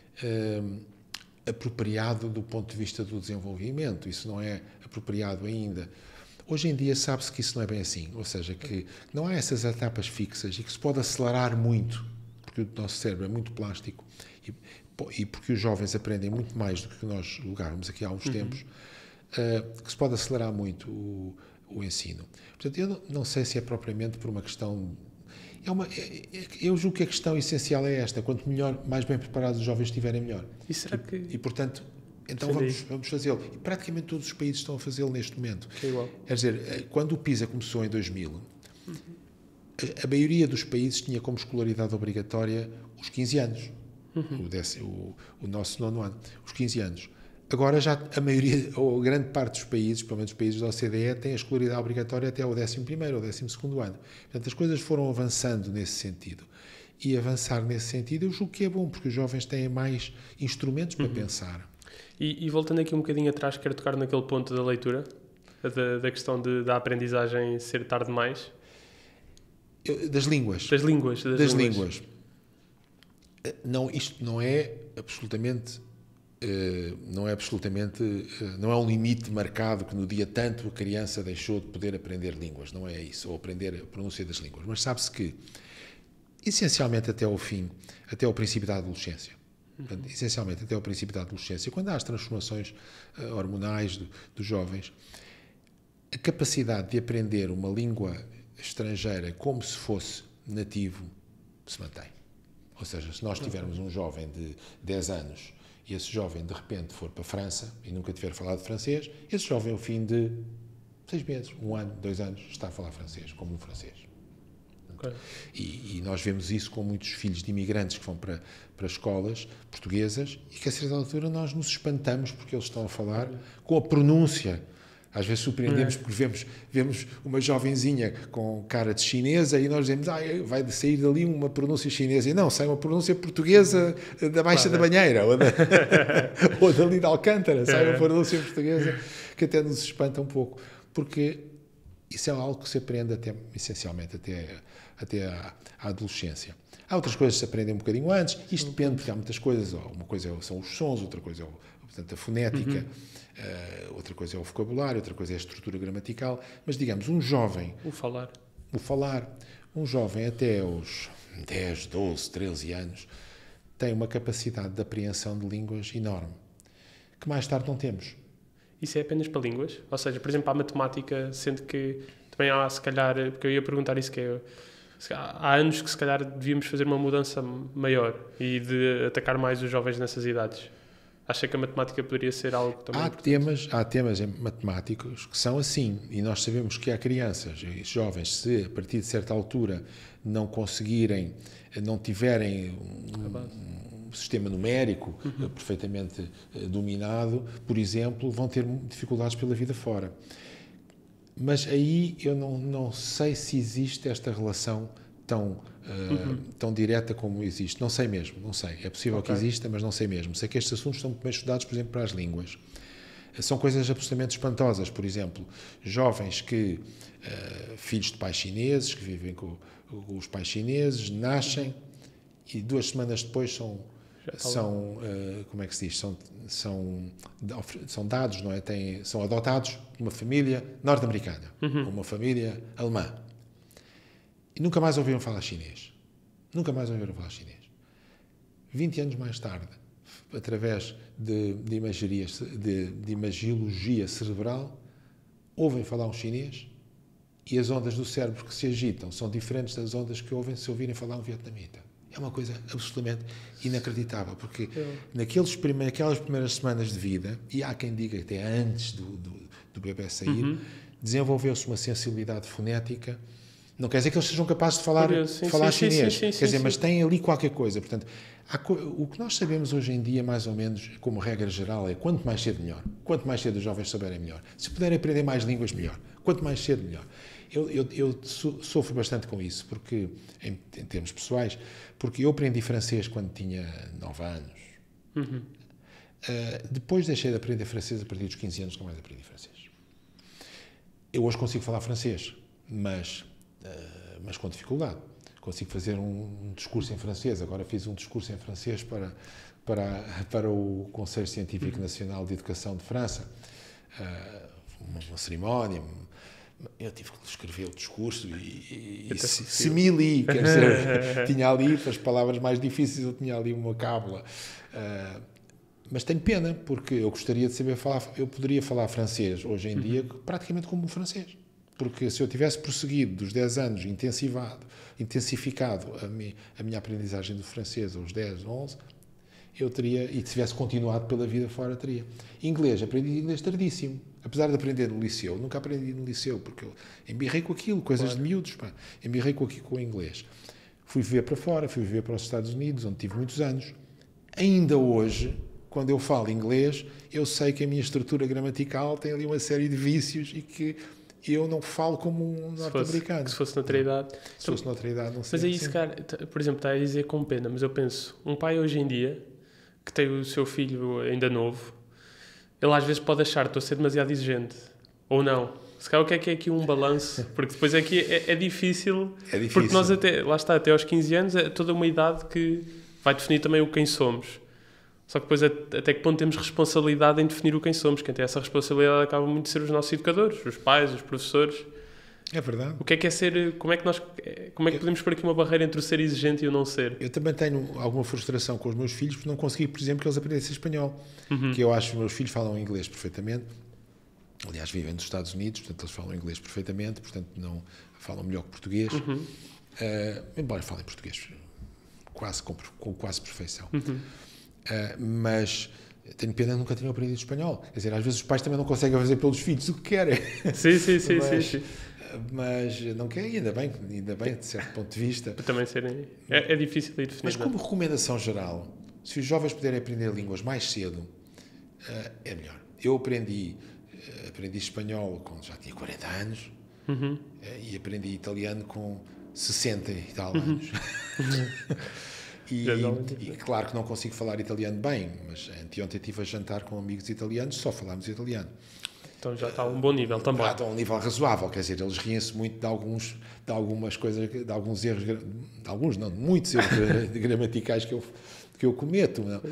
apropriado do ponto de vista do desenvolvimento, isso não é apropriado ainda. Hoje em dia sabe-se que isso não é bem assim, ou seja, que não há essas etapas fixas e que se pode acelerar muito, porque o nosso cérebro é muito plástico e porque os jovens aprendem muito mais do que nós julgávamos aqui há uns tempos, que se pode acelerar muito o ensino. Portanto, eu não sei se é propriamente por uma questão... eu julgo que a questão essencial é esta, quanto melhor, mais bem preparados os jovens estiverem, melhor. E portanto... Então vamos fazê-lo. E praticamente todos os países estão a fazê-lo neste momento. Quer dizer, quando o PISA começou em 2000, a maioria dos países tinha como escolaridade obrigatória os 15 anos. O nosso nono ano. Os 15 anos. Agora já a maioria, ou a grande parte dos países, pelo menos os países da OCDE, tem a escolaridade obrigatória até ao 11º ou 12º ano. Portanto, as coisas foram avançando nesse sentido. E avançar nesse sentido eu julgo que é bom, porque os jovens têm mais instrumentos para pensar. E voltando aqui um bocadinho atrás, quero tocar naquele ponto da leitura, da questão da aprendizagem ser tarde demais. Das línguas. Das línguas. Não, isto não é absolutamente... não é um limite marcado que no dia tanto a criança deixou de poder aprender línguas, não é isso, ou aprender a pronúncia das línguas. Mas sabe-se que, essencialmente até ao fim, até ao princípio da adolescência, essencialmente até ao princípio da adolescência, quando há as transformações hormonais dos jovens, a capacidade de aprender uma língua estrangeira como se fosse nativo se mantém. Ou seja, se nós tivermos um jovem de 10 anos e esse jovem de repente for para a França e nunca tiver falado francês, esse jovem ao fim de 6 meses, 1 ano, 2 anos, está a falar francês, como um francês. Okay. E nós vemos isso com muitos filhos de imigrantes que vão para escolas portuguesas e que a certa altura nós nos espantamos porque eles estão a falar com a pronúncia. Às vezes surpreendemos porque vemos uma jovenzinha com cara de chinesa e nós dizemos, vai sair dali uma pronúncia chinesa. E não, sai uma pronúncia portuguesa da Baixa da Banheira ou dali de Alcântara, sai uma pronúncia portuguesa que até nos espanta um pouco. Porque isso é algo que se aprende essencialmente até à adolescência. Há outras coisas que se aprendem um bocadinho antes, isto depende, porque há muitas coisas, uma coisa são os sons, outra coisa é portanto, a fonética, outra coisa é o vocabulário, outra coisa é a estrutura gramatical, mas digamos, um jovem... O falar. Um jovem até aos 10, 12, 13 anos tem uma capacidade de apreensão de línguas enorme, que mais tarde não temos. Isso é apenas para línguas? Ou seja, por exemplo, a matemática, sendo que também há, se calhar, porque eu ia perguntar isso, que é, há anos que se calhar devíamos fazer uma mudança maior e de atacar mais os jovens nessas idades. Acha que a matemática poderia ser algo também há temas matemáticos que são assim, e nós sabemos que há crianças e jovens, se a partir de certa altura não conseguirem, não tiverem um sistema numérico perfeitamente dominado, por exemplo, vão ter dificuldades pela vida fora. Mas aí eu não sei se existe esta relação tão direta como existe. Não sei mesmo, não sei. É possível que exista, mas não sei mesmo. Sei que estes assuntos são muito bem estudados, por exemplo, para as línguas. São coisas absolutamente espantosas. Por exemplo, jovens filhos de pais chineses, que vivem com os pais chineses, nascem e 2 semanas depois como é que se diz? São dados, não é? São adotados de uma família norte-americana, uma família alemã. E nunca mais ouviram falar chinês. 20 anos mais tarde, através de imagiologia cerebral, ouvem falar um chinês e as ondas do cérebro que se agitam são diferentes das ondas que ouvem se ouvirem falar um vietnamita. É uma coisa absolutamente inacreditável, porque naquelas primeiras semanas de vida, e há quem diga até antes do bebê sair, desenvolveu-se uma sensibilidade fonética. Não quer dizer que eles sejam capazes de falar chinês, quer dizer, mas tem ali qualquer coisa. Portanto, o que nós sabemos hoje em dia, mais ou menos, como regra geral, é quanto mais cedo, melhor. Quanto mais cedo os jovens souberem, melhor. Se puderem aprender mais línguas, melhor. Quanto mais cedo, melhor. Eu sofro bastante com isso, porque, em termos pessoais, porque eu aprendi francês quando tinha 9 anos. Depois deixei de aprender francês a partir dos 15 anos, nunca mais aprendi francês. Eu hoje consigo falar francês, mas com dificuldade. Consigo fazer um discurso em francês. Agora fiz um discurso em francês para o Conselho Científico Nacional de Educação de França. Uma cerimónia. Eu tive que escrever o discurso e semi-li, quer dizer, tinha ali, para as palavras mais difíceis, eu tinha ali uma cábula. Mas tenho pena, porque eu gostaria de saber falar, eu poderia falar francês hoje em dia praticamente como um francês. Porque se eu tivesse prosseguido dos 10 anos, intensificado a minha aprendizagem do francês aos 10, 11, eu teria, e tivesse continuado pela vida fora, teria. Inglês, aprendi inglês tardíssimo. Apesar de aprender no liceu, nunca aprendi no liceu, porque eu embirrei com aquilo, coisas de miúdos, embirrei com o inglês. Fui viver para fora, fui viver para os Estados Unidos, onde tive muitos anos. Ainda hoje, quando eu falo inglês, eu sei que a minha estrutura gramatical tem ali uma série de vícios e que eu não falo como um norte-americano. Se fosse noutra idade. Se fosse noutra idade, não sei. Mas aí, se calhar, por exemplo, está a dizer com pena, mas eu penso, um pai hoje em dia, que tem o seu filho ainda novo, ele às vezes pode achar que estou a ser demasiado exigente. Ou não. Se calhar o que é aqui um balanço? Porque depois é que é difícil. É difícil. Porque nós até aos 15 anos, é toda uma idade que vai definir também o quem somos. Só que depois até que ponto temos responsabilidade em definir o quem somos. Quem tem essa responsabilidade acaba muito de ser os nossos educadores, os pais, os professores. É verdade. O que é ser... Como é que podemos pôr aqui uma barreira entre o ser exigente e o não ser? Eu também tenho alguma frustração com os meus filhos por não conseguir, por exemplo, que eles aprendessem espanhol. Que eu acho que os meus filhos falam inglês perfeitamente. Aliás, vivem nos Estados Unidos, portanto, eles falam inglês perfeitamente, portanto, não falam melhor que português. Embora falem português com quase perfeição. Mas tenho pena de nunca tinham aprendido espanhol. Quer dizer, às vezes os pais também não conseguem fazer pelos filhos o que querem. Sim. Mas não querem, ainda bem, de certo ponto de vista. Para também serem... É difícil ir definir. Mas como recomendação geral, se os jovens puderem aprender línguas mais cedo, é melhor. Eu aprendi espanhol quando já tinha 40 anos e aprendi italiano com 60 e tal anos. E claro que não consigo falar italiano bem, mas anteontem estive a jantar com amigos italianos, só falámos italiano. Então já está a um bom nível também. Já está a um nível razoável, quer dizer, eles riem-se muito de algumas coisas, de alguns erros, de muitos erros gramaticais que eu cometo, não?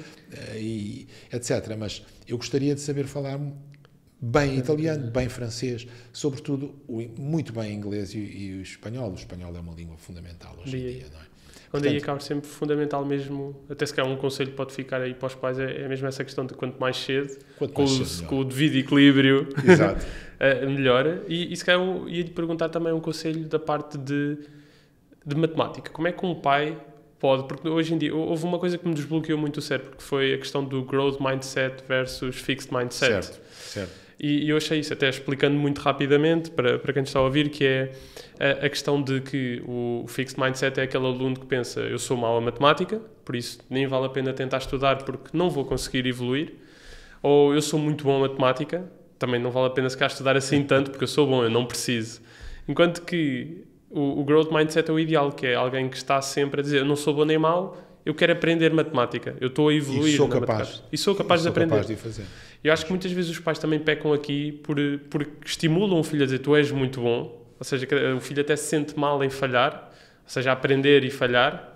E etc. Mas eu gostaria de saber falar bem italiano, bem francês, sobretudo muito bem inglês e o espanhol. O espanhol é uma língua fundamental hoje em dia, não é? Onde aí acaba sempre fundamental mesmo, até se calhar um conselho que pode ficar aí para os pais, é mesmo essa questão de quanto mais cedo, com o devido equilíbrio, Exato. melhora. E se calhar eu ia-lhe perguntar também um conselho da parte de matemática. Como é que um pai pode, porque hoje em dia houve uma coisa que me desbloqueou muito o cérebro, que foi a questão do growth mindset versus fixed mindset. Certo. E eu achei isso, até explicando muito rapidamente para quem está a ouvir, que é a questão de que o fixed mindset é aquele aluno que pensa, eu sou mau a matemática, por isso nem vale a pena tentar estudar porque não vou conseguir evoluir, ou eu sou muito bom a matemática, também não vale a pena se calhar estudar assim tanto porque eu sou bom, eu não preciso. Enquanto que o growth mindset é o ideal, que é alguém que está sempre a dizer, eu não sou bom nem mau, eu quero aprender matemática, eu estou a evoluir. E sou capaz de aprender. Capaz de fazer. Eu acho que muitas vezes os pais também pecam aqui porque estimulam o filho a dizer tu és muito bom, ou seja, o filho até se sente mal em falhar, ou seja, aprender e falhar,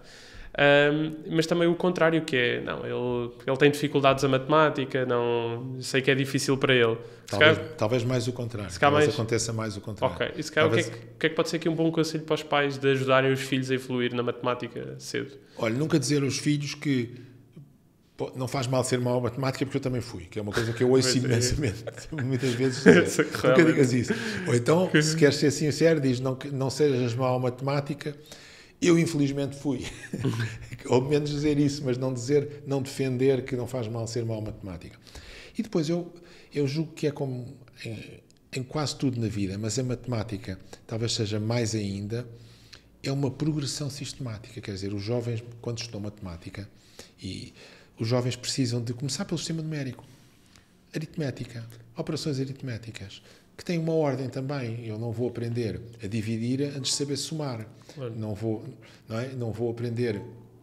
mas também o contrário, que é, não, ele tem dificuldades a matemática, não, sei que é difícil para ele. Talvez mais o contrário, talvez aconteça mais o contrário. Ok, e se calhar talvez... o que é que pode ser aqui um bom conselho para os pais de ajudarem os filhos a evoluir na matemática cedo? Olha, nunca dizer aos filhos que não faz mal ser mau a matemática, porque eu também fui, que é uma coisa que eu ouço imensamente, muitas vezes dizer, nunca digas isso. Ou então, se queres ser sincero, diz não sejas mau a matemática, eu infelizmente fui. Ou menos dizer isso, mas não defender que não faz mal ser mau a matemática. E depois eu julgo que é como em quase tudo na vida, mas a matemática talvez seja mais ainda, é uma progressão sistemática, quer dizer, os jovens, quando estudam matemática, e os jovens precisam de começar pelo sistema numérico, aritmética, operações aritméticas, que têm uma ordem também. Eu não vou aprender a dividir antes de saber somar. Não vou aprender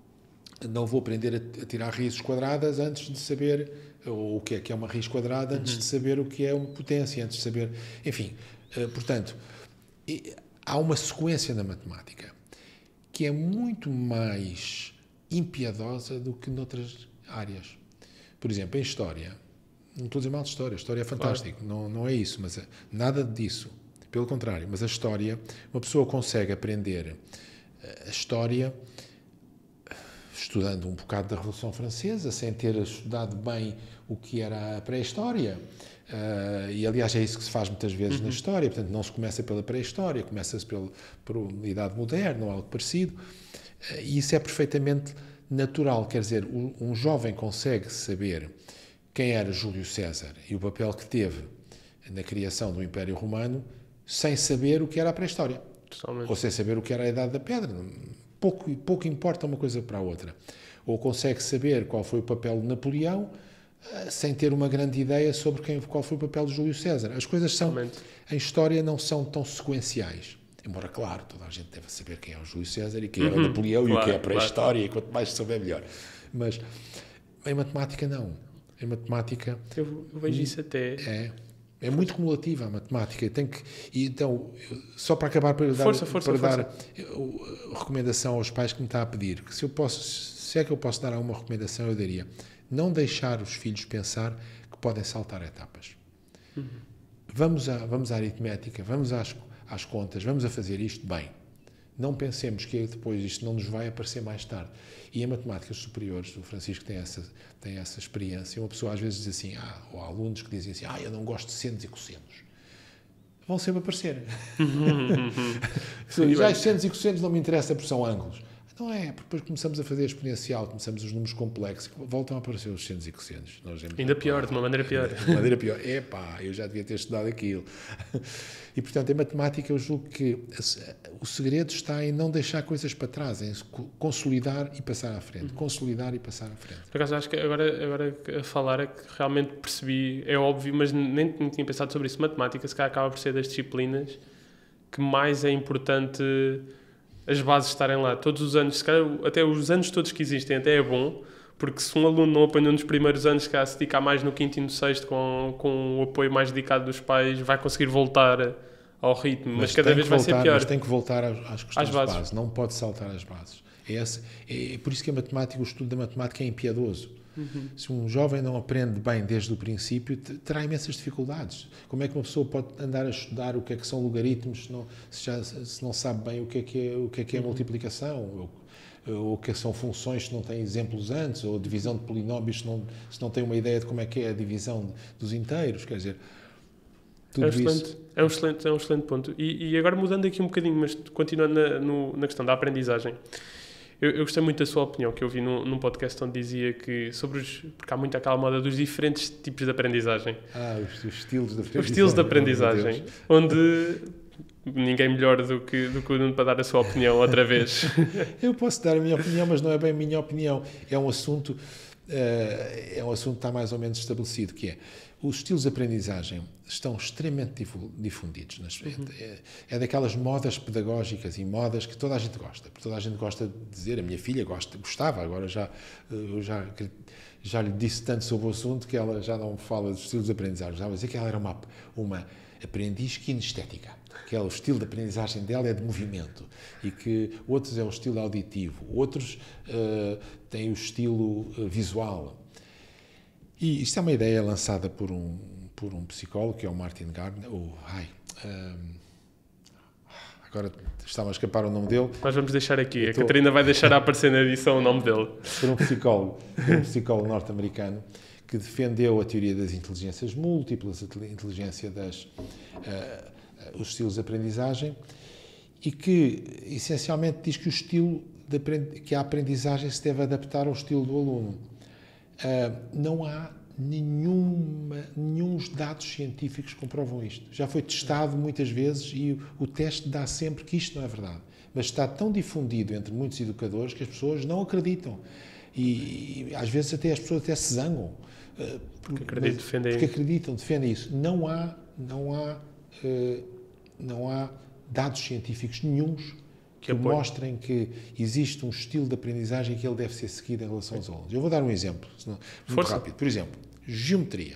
a tirar raízes quadradas antes de saber o que é uma raiz quadrada, antes de saber o que é uma potência, antes de saber... Enfim, portanto, há uma sequência na matemática que é muito mais impiedosa do que noutras áreas. Por exemplo, em história, não estou a dizer mal de história, a história é fantástica, não é isso, mas nada disso, pelo contrário, mas a história, uma pessoa consegue aprender a história estudando um bocado da Revolução Francesa, sem ter estudado bem o que era a pré-história, e aliás é isso que se faz muitas vezes na história, portanto não se começa pela pré-história, começa-se pela Idade Moderna ou algo parecido, e isso é perfeitamente natural, quer dizer, um jovem consegue saber quem era Júlio César e o papel que teve na criação do Império Romano sem saber o que era a pré-história. Ou sem saber o que era a Idade da Pedra. Pouco importa uma coisa para a outra. Ou consegue saber qual foi o papel de Napoleão sem ter uma grande ideia sobre qual foi o papel de Júlio César. As coisas em história não são tão sequenciais. Embora, claro, toda a gente deve saber quem é o Júlio César e quem é o Napoleão e o que é a pré-história, e quanto mais se souber, melhor. Mas em matemática, não. Em matemática... Eu vejo isso até... É muito cumulativa a matemática. E então, só para acabar, para dar recomendação aos pais que me está a pedir, que se é que eu posso dar alguma recomendação, eu daria. Não deixar os filhos pensar que podem saltar etapas. Vamos à aritmética, vamos às contas, vamos a fazer isto bem. Não pensemos que depois isto não nos vai aparecer mais tarde. E em matemáticas superiores, o Francisco tem essa experiência. Uma pessoa às vezes diz assim, ou há alunos que dizem assim, eu não gosto de senos e cossenos. Vão sempre aparecer. Já senos e cossenos não me interessa porque são ângulos. Não é, porque depois começamos a fazer exponencial, começamos os números complexos, voltam a aparecer os senos e cossenos. Ainda pior, de uma maneira pior. De uma maneira pior. Eu já devia ter estudado aquilo. E, portanto, em matemática eu julgo que o segredo está em não deixar coisas para trás, em consolidar e passar à frente. Consolidar e passar à frente. Por acaso, acho que agora a falar é que realmente percebi, é óbvio, mas nem tinha pensado sobre isso. Matemática, se calhar, acaba por ser das disciplinas que mais é importante as bases estarem lá. Todos os anos, se calhar, até os anos todos que existem, até é bom, porque se um aluno não apanhou nos primeiros anos, se calhar se dedicar mais no quinto e no sexto, com o apoio mais dedicado dos pais, vai conseguir voltar ao ritmo, mas cada vez vai ser pior. Mas tem que voltar às questões de base, não pode saltar as bases. É por isso que o estudo da matemática é impiedoso. Se um jovem não aprende bem desde o princípio, terá imensas dificuldades. Como é que uma pessoa pode andar a estudar o que é que são logaritmos se não sabe bem o que é multiplicação, ou o que são funções se não tem exemplos antes, ou divisão de polinómios se não tem uma ideia de como é que é a divisão dos inteiros, quer dizer... É um excelente ponto. E agora mudando aqui um bocadinho, mas continuando na questão da aprendizagem, eu gostei muito da sua opinião, que eu vi num podcast onde dizia que porque há muito aquela moda dos diferentes tipos de aprendizagem. Os estilos de aprendizagem. Os estilos de aprendizagem, onde ninguém melhor do que o Nuno para dar a sua opinião outra vez. Eu posso dar a minha opinião, mas não é bem a minha opinião. É um assunto que está mais ou menos estabelecido, que é os estilos de aprendizagem estão extremamente difundidos. É daquelas modas pedagógicas e modas que toda a gente gosta. Toda a gente gosta de dizer, a minha filha gostava, agora eu já lhe disse tanto sobre o assunto que ela já não fala dos estilos de aprendizagem. Já vai dizer que ela era uma aprendiz kinestética, que o estilo de aprendizagem dela é de movimento, e que outros é o estilo auditivo, outros têm o estilo visual. E isto é uma ideia lançada por um psicólogo, que é o Martin Gardner. Agora está-me a escapar o nome dele. Nós vamos deixar aqui. A Catarina vai deixar a aparecer na edição o nome dele. Por um psicólogo norte-americano que defendeu a teoria das inteligências múltiplas, a inteligência os estilos de aprendizagem, e que essencialmente diz que a aprendizagem se deve adaptar ao estilo do aluno. Não há nenhum dados científicos que comprovam isto. Já foi testado muitas vezes e o teste dá sempre que isto não é verdade. Mas está tão difundido entre muitos educadores que as pessoas não acreditam. E às vezes as pessoas até se zangam. Porque acreditam, defendem isso. Não há dados científicos nenhuns que mostrem que existe um estilo de aprendizagem que ele deve ser seguido em relação aos alunos. Eu vou dar um exemplo, muito rápido. Por exemplo, geometria.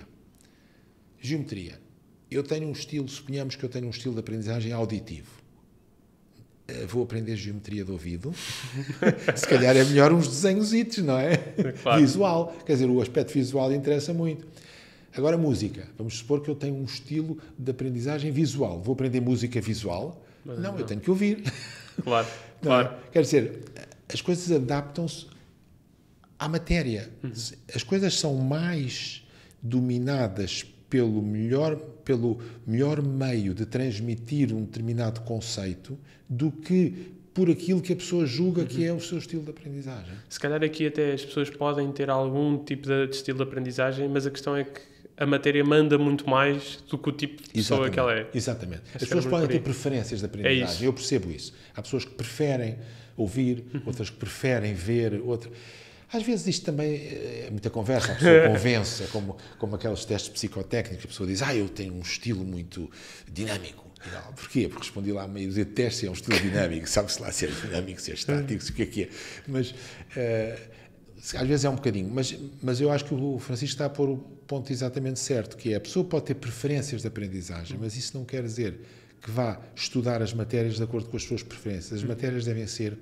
Suponhamos que eu tenho um estilo de aprendizagem auditivo. Vou aprender geometria de ouvido. Se calhar é melhor uns desenhositos, não é? Claro. Visual. Quer dizer, o aspecto visual interessa muito. Agora, música. Vamos supor que eu tenho um estilo de aprendizagem visual. Vou aprender música visual? Não, eu tenho que ouvir. Claro. Quer dizer, as coisas adaptam-se à matéria. As coisas são mais dominadas pelo melhor meio de transmitir um determinado conceito do que por aquilo que a pessoa julga que é o seu estilo de aprendizagem. Se calhar aqui até as pessoas podem ter algum tipo de estilo de aprendizagem, mas a questão é que a matéria manda muito mais do que o tipo de pessoa que ela é. Exatamente. As pessoas podem ter preferências de aprendizagem. Eu percebo isso. Há pessoas que preferem ouvir, outras que preferem ver, Às vezes isto também é muita conversa, a pessoa convence, é como aqueles testes psicotécnicos, a pessoa diz, eu tenho um estilo muito dinâmico. Porquê? Porque respondi lá a meio de testes, é um estilo dinâmico, sabe-se lá se é dinâmico, se é estático, o que é. Mas às vezes é um bocadinho, mas eu acho que o Francisco está a pôr o ponto exatamente certo, que é a pessoa pode ter preferências de aprendizagem, mas isso não quer dizer que vá estudar as matérias de acordo com as suas preferências. As matérias devem ser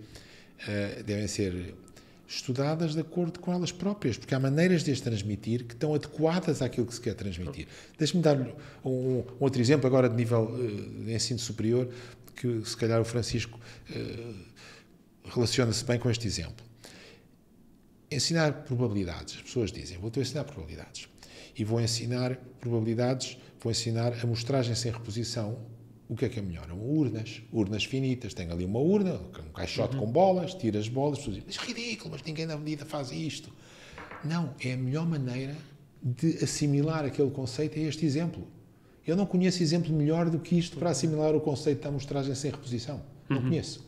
estudadas de acordo com elas próprias, porque há maneiras de as transmitir que estão adequadas àquilo que se quer transmitir. Deixe-me dar um outro exemplo, agora de nível de ensino superior, que se calhar o Francisco relaciona-se bem com este exemplo. Ensinar probabilidades. As pessoas dizem, vou ensinar probabilidades. E vou ensinar probabilidades, vou ensinar amostragem sem reposição O que é melhor? Urnas finitas. Tem ali uma urna, um caixote com bolas, tira as bolas, as pessoas dizem, mas ridículo, mas ninguém na medida faz isto. Não, é a melhor maneira de assimilar aquele conceito, é este exemplo. Eu não conheço exemplo melhor do que isto para assimilar o conceito da amostragem sem reposição. Não conheço.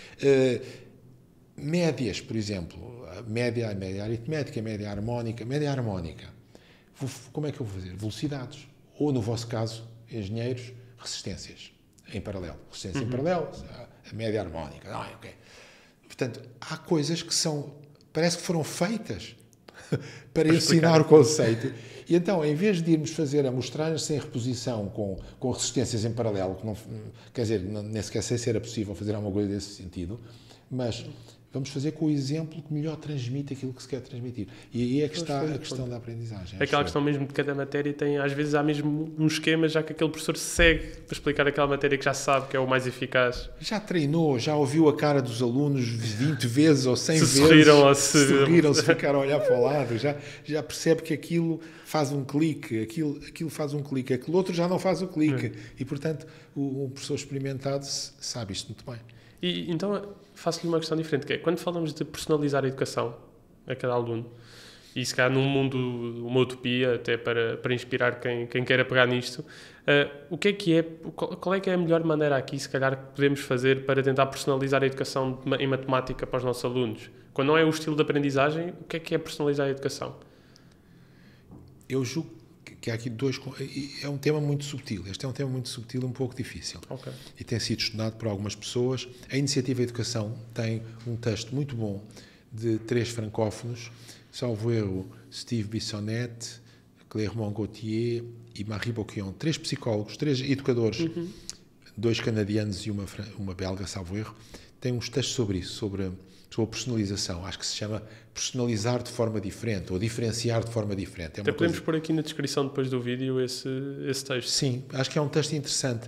Médias, por exemplo, a média aritmética, a média harmónica. Média harmónica. Como é que eu vou fazer? Velocidades. Ou, no vosso caso, engenheiros, resistências em paralelo. Resistência em paralelo, a média harmónica. Okay. Portanto, há coisas que parece que foram feitas para ensinar o conceito. E então, em vez de irmos fazer amostragens sem reposição com resistências em paralelo, que não, quer dizer, nem sequer sei se era possível fazer alguma coisa desse sentido, mas vamos fazer com o exemplo que melhor transmite aquilo que se quer transmitir. E aí é que está a questão da aprendizagem. Aquela questão mesmo de cada matéria tem, às vezes, há mesmo um esquema, já que aquele professor segue para explicar aquela matéria que já sabe que é o mais eficaz. Já treinou, já ouviu a cara dos alunos 20 vezes ou 100 vezes. Sorriram, se ficaram a olhar para o lado, já percebe que aquilo faz um clique, aquilo faz um clique, aquele outro já não faz o clique. E, portanto, o professor experimentado sabe isto muito bem. E então faço-lhe uma questão diferente, que é, quando falamos de personalizar a educação a cada aluno, e se calhar num mundo, uma utopia, até para inspirar quem queira pegar nisto, qual é que é a melhor maneira aqui, se calhar, que podemos fazer para tentar personalizar a educação em matemática para os nossos alunos? Quando não é o estilo de aprendizagem, o que é personalizar a educação? Eu julgo que há aqui é um tema muito subtil. Este é um tema muito subtil e um pouco difícil. Okay. E tem sido estudado por algumas pessoas. A Iniciativa Educação tem um texto muito bom de 3 francófonos, salvo erro, Steve Bissonnette, Clermont Gauthier e Marie Boquillon. 3 psicólogos, 3 educadores, 2 canadianos e uma belga, salvo erro. Tem uns textos sobre isso, sobre a personalização. Acho que se chama personalizar de forma diferente ou diferenciar de forma diferente. Até podemos pôr aqui na descrição depois do vídeo esse texto. Sim, acho que é um texto interessante.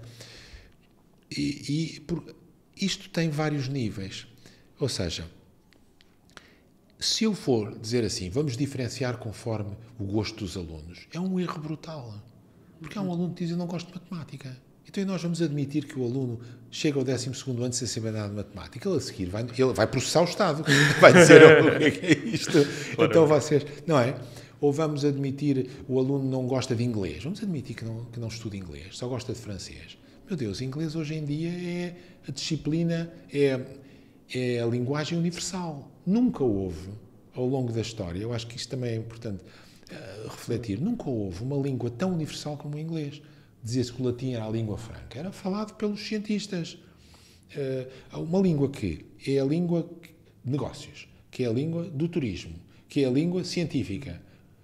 Isto tem vários níveis. Ou seja, se eu for dizer assim, vamos diferenciar conforme o gosto dos alunos, é um erro brutal. Porque há um aluno que diz, eu não gosto de matemática. Então nós vamos admitir que o aluno chega ao 12º ano sem saber nada de matemática. Ele a seguir ele vai processar o Estado. Vai dizer o que é isto. Claro. Então vocês... Não é? Ou vamos admitir o aluno não gosta de inglês. Vamos admitir que não estuda inglês, só gosta de francês. Meu Deus, inglês hoje em dia é a disciplina, é a linguagem universal. Nunca houve, ao longo da história, eu acho que isto também é importante refletir, nunca houve uma língua tão universal como o inglês. Dizia-se que o latim era a língua franca. Era falado pelos cientistas. Uma língua que é a língua de negócios, que é a língua do turismo, que é a língua científica.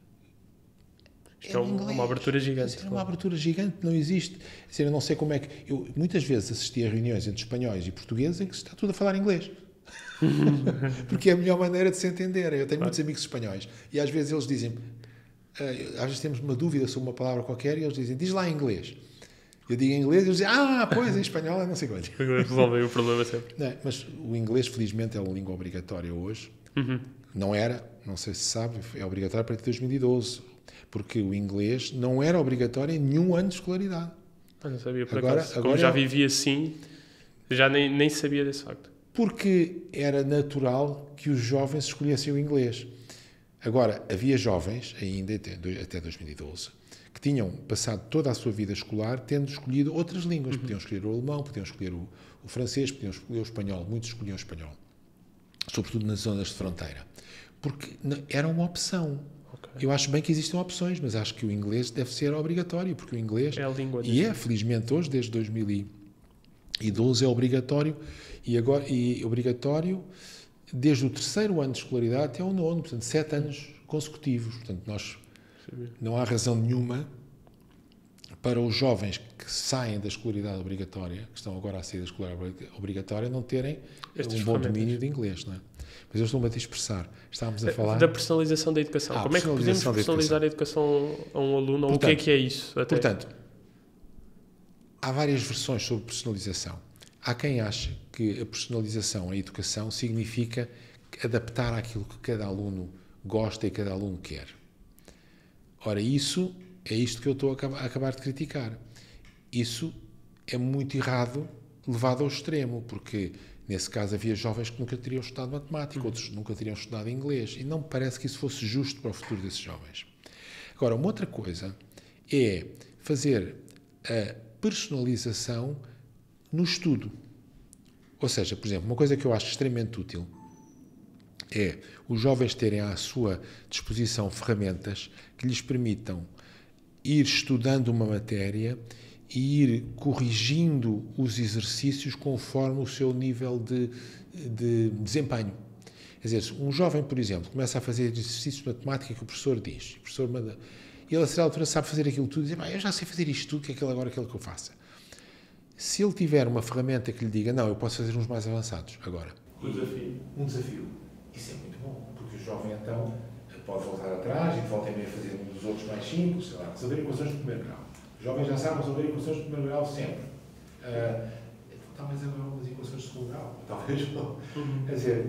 Isto é uma abertura gigante. É uma abertura gigante, não existe. Eu não sei como é que... Eu muitas vezes assisti a reuniões entre espanhóis e portugueses em que se está tudo a falar inglês. Porque é a melhor maneira de se entender. Eu tenho muitos amigos espanhóis e às vezes eles dizem... Às vezes temos uma dúvida sobre uma palavra qualquer e eles dizem, diz lá em inglês. Eu digo em inglês e eles dizem, pois, em espanhol é não sei quanto. Resolvem o problema sempre. Não, mas o inglês, felizmente, é uma língua obrigatória hoje. Não era, não sei se sabe, é obrigatório a partir de 2012. Porque o inglês não era obrigatório em nenhum ano de escolaridade. Não sabia, por acaso. Como já vivi assim, já nem sabia desse facto. Porque era natural que os jovens escolhessem o inglês. Agora, havia jovens, ainda até 2012, que tinham passado toda a sua vida escolar tendo escolhido outras línguas. Podiam escolher o alemão, podiam escolher o francês, podiam escolher o espanhol. Muitos escolhiam o espanhol. Sobretudo nas zonas de fronteira. Porque era uma opção. Okay. Eu acho bem que existam opções, mas acho que o inglês deve ser obrigatório, porque o inglês... É a língua. Felizmente, hoje, desde 2012, é obrigatório. E obrigatório... desde o 3º ano de escolaridade até o 9º, portanto, 7 anos consecutivos. Portanto, não há razão nenhuma para os jovens que saem da escolaridade obrigatória, que estão agora a sair da escolaridade obrigatória, não terem um bom domínio de inglês, não é? Mas eu estou-me a dispersar. Estávamos a falar... Da personalização da educação. Como é que podemos personalizar a educação a um aluno? Ou o que é isso? Até? Portanto, há várias versões sobre personalização. Há quem ache que a personalização, a educação, significa adaptar àquilo que cada aluno gosta e cada aluno quer. Ora, isso é isto que eu estou a acabar de criticar. Isso é muito errado levado ao extremo, porque nesse caso havia jovens que nunca teriam estudado matemática, outros nunca teriam estudado inglês, e não me parece que isso fosse justo para o futuro desses jovens. Agora, uma outra coisa é fazer a personalização no estudo. Ou seja, por exemplo, uma coisa que eu acho extremamente útil é os jovens terem à sua disposição ferramentas que lhes permitam ir estudando uma matéria e ir corrigindo os exercícios conforme o seu nível de desempenho. Quer dizer, um jovem, por exemplo, começa a fazer exercícios de matemática que o professor diz, o professor manda, e ele a certa altura sabe fazer aquilo tudo e diz, eu já sei fazer isto tudo, que é aquilo agora aquilo que eu faça. Se ele tiver uma ferramenta que lhe diga, não, eu posso fazer uns mais avançados, agora. Um desafio. Isso é muito bom, porque o jovem, então, pode voltar atrás e volta a fazer um dos outros mais simples, sei lá, resolver equações de primeiro grau. Os jovens já sabem resolver equações de primeiro grau sempre. Talvez agora umas equações de segundo grau, talvez não. Quer dizer...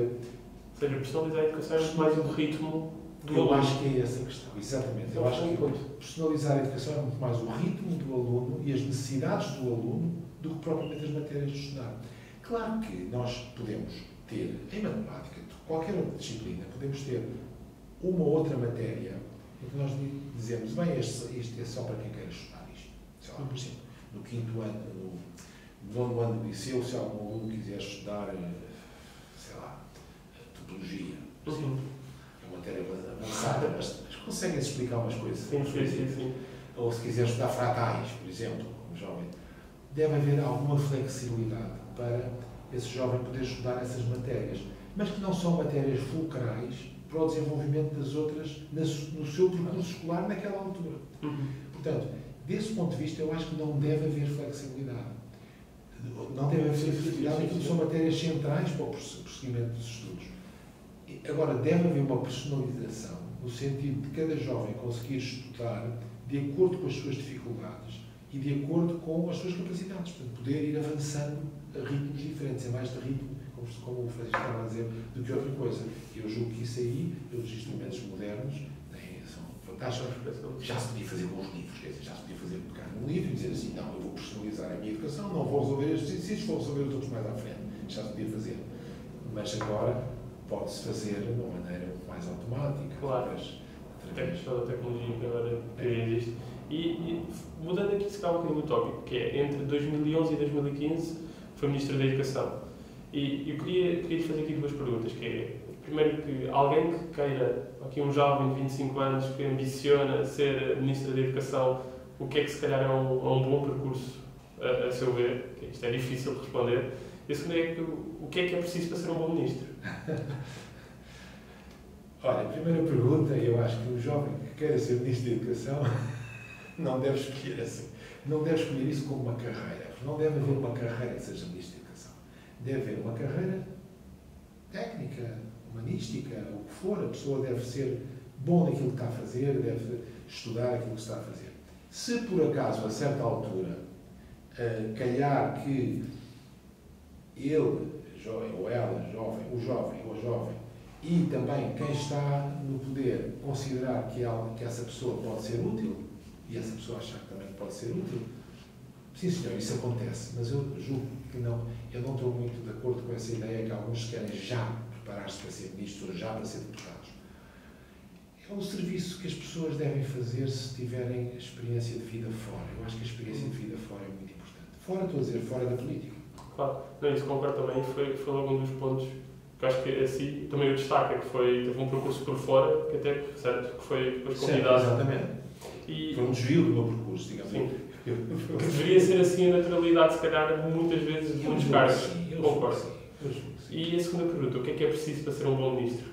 Ou seja, personalizar a educação é mais o ritmo do aluno. Eu acho que é essa a questão, exatamente. Eu acho que personalizar a educação é muito mais o ritmo do aluno e as necessidades do aluno do que propriamente as matérias de estudar. Claro que nós podemos ter, em matemática, qualquer outra disciplina, podemos ter uma ou outra matéria em que nós dizemos, bem, este é só para quem quer estudar isto. Sei lá, por exemplo, no 5º ano, no 9º ano do liceu, se algum aluno quiser estudar, sei lá, topologia, por exemplo, é uma matéria avançada, mas conseguem-se explicar umas coisas. Sim. Ou se quiser estudar fratais, por exemplo, um jovem, deve haver alguma flexibilidade para esse jovem poder estudar essas matérias, mas que não são matérias fulcrais para o desenvolvimento das outras no seu percurso escolar naquela altura. Portanto, desse ponto de vista, eu acho que não deve haver flexibilidade. Não deve haver flexibilidade porque são matérias centrais para o prosseguimento dos estudos. Agora, deve haver uma personalização, no sentido de cada jovem conseguir estudar de acordo com as suas dificuldades e de acordo com as suas capacidades. Portanto, poder ir avançando a ritmos diferentes, é mais de ritmo, como o Francisco estava a dizer, do que outra coisa. Eu julgo que isso aí, os instrumentos modernos, são fantásticos. Já se podia fazer com os livros, quer dizer, já se podia fazer pegar num livro e dizer assim, não, eu vou personalizar a minha educação, não vou resolver estes exercícios, vou resolver os outros mais à frente. Já se podia fazer. Mas agora pode-se fazer de uma maneira mais automática. Claro. Através da tecnologia que agora existe. E mudando aqui, se calhar um bocadinho o tópico, que é entre 2011 e 2015 foi Ministro da Educação. E eu queria fazer aqui duas perguntas, que é, primeiro, que alguém que queira, aqui um jovem de 25 anos que ambiciona ser Ministro da Educação, o que é que se calhar é um bom percurso, a seu ver? Que isto é difícil de responder. E a segunda é que, o que é preciso para ser um bom Ministro? Olha, a primeira pergunta, eu acho que o jovem que queira ser Ministro da Educação não deve escolher assim. Não deve escolher isso como uma carreira. Não deve haver uma carreira que seja Ministro da Educação. Deve haver uma carreira técnica, humanística, o que for. A pessoa deve ser bom naquilo que está a fazer, deve estudar aquilo que está a fazer. Se por acaso, a certa altura, calhar que ele, ou ela, o jovem ou a jovem, e também quem está no poder considerar que essa pessoa pode ser útil, e essa pessoa achar que também pode ser útil, sim senhor, isso acontece, mas eu julgo que não, eu não estou muito de acordo com essa ideia que alguns querem já preparar-se para ser ministros, já para ser deputados. É um serviço que as pessoas devem fazer se tiverem experiência de vida fora. Eu acho que a experiência de vida fora é muito importante. Fora, estou a dizer, fora da política. Claro, não, isso concordo também, foi logo um dos pontos que acho que assim também o destaca, que teve um percurso por fora, que até, certo, que foi convidado. Exatamente. Foi um desvio do meu percurso, digamos assim. Que deveria ser assim a naturalidade, se calhar, muitas vezes, de muitos cargos. Concordo. E a segunda pergunta, o que é preciso para ser um bom ministro?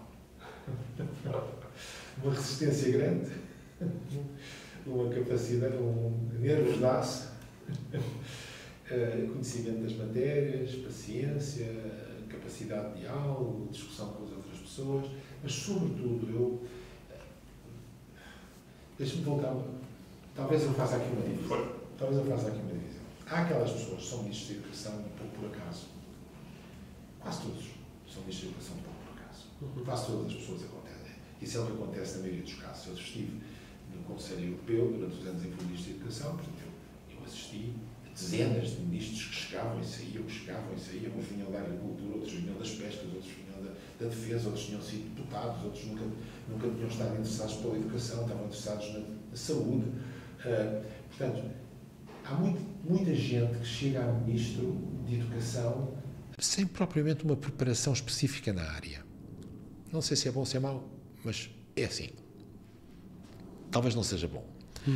Uma resistência grande, uma capacidade, nervos de aço, conhecimento das matérias, paciência, capacidade de diálogo, discussão com as outras pessoas, mas, sobretudo, deixa-me voltar. Talvez eu faça aqui uma divisão. Há aquelas pessoas que são ministros de educação um pouco por acaso. Quase todos são ministros de educação um pouco por acaso. Quase todas as pessoas acontecem. Isso é o que acontece na maioria dos casos. Eu estive no Conselho Europeu durante os anos em que fui ministro de Educação, portanto, eu assisti a dezenas de ministros que chegavam e saíam, uns vinham da agricultura, outros vinham das pescas, outros vinham da defesa, outros tinham sido deputados, outros nunca tinham estado interessados pela educação, estavam interessados na saúde. Portanto, há muita gente que chega a ministro de Educação sem propriamente uma preparação específica na área. Não sei se é bom ou se é mau, mas é assim. Talvez não seja bom.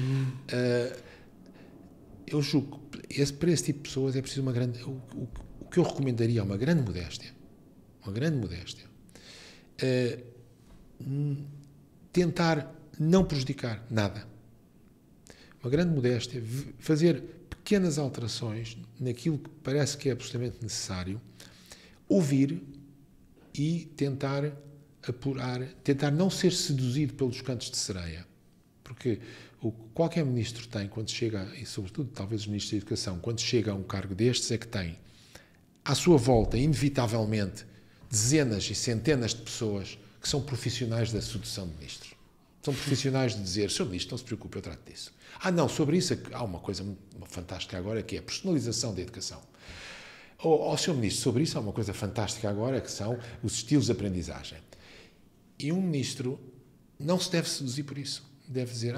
Eu julgo que para esse tipo de pessoas é preciso uma grande... O que eu recomendaria é uma grande modéstia. Tentar não prejudicar nada. Uma grande modéstia, fazer pequenas alterações naquilo que parece que é absolutamente necessário, ouvir e tentar apurar, tentar não ser seduzido pelos cantos de sereia. Porque qualquer ministro tem, quando chega, e sobretudo talvez os ministros da Educação, quando chega a um cargo destes, é que tem à sua volta, inevitavelmente, dezenas e centenas de pessoas que são profissionais da sedução de ministros. São profissionais de dizer, Sr. Ministro, não se preocupe, eu trato disso. Não, sobre isso há uma coisa fantástica agora, que é a personalização da educação. Sr. Ministro, sobre isso há uma coisa fantástica agora, que são os estilos de aprendizagem. E um ministro não se deve seduzir por isso. Deve dizer,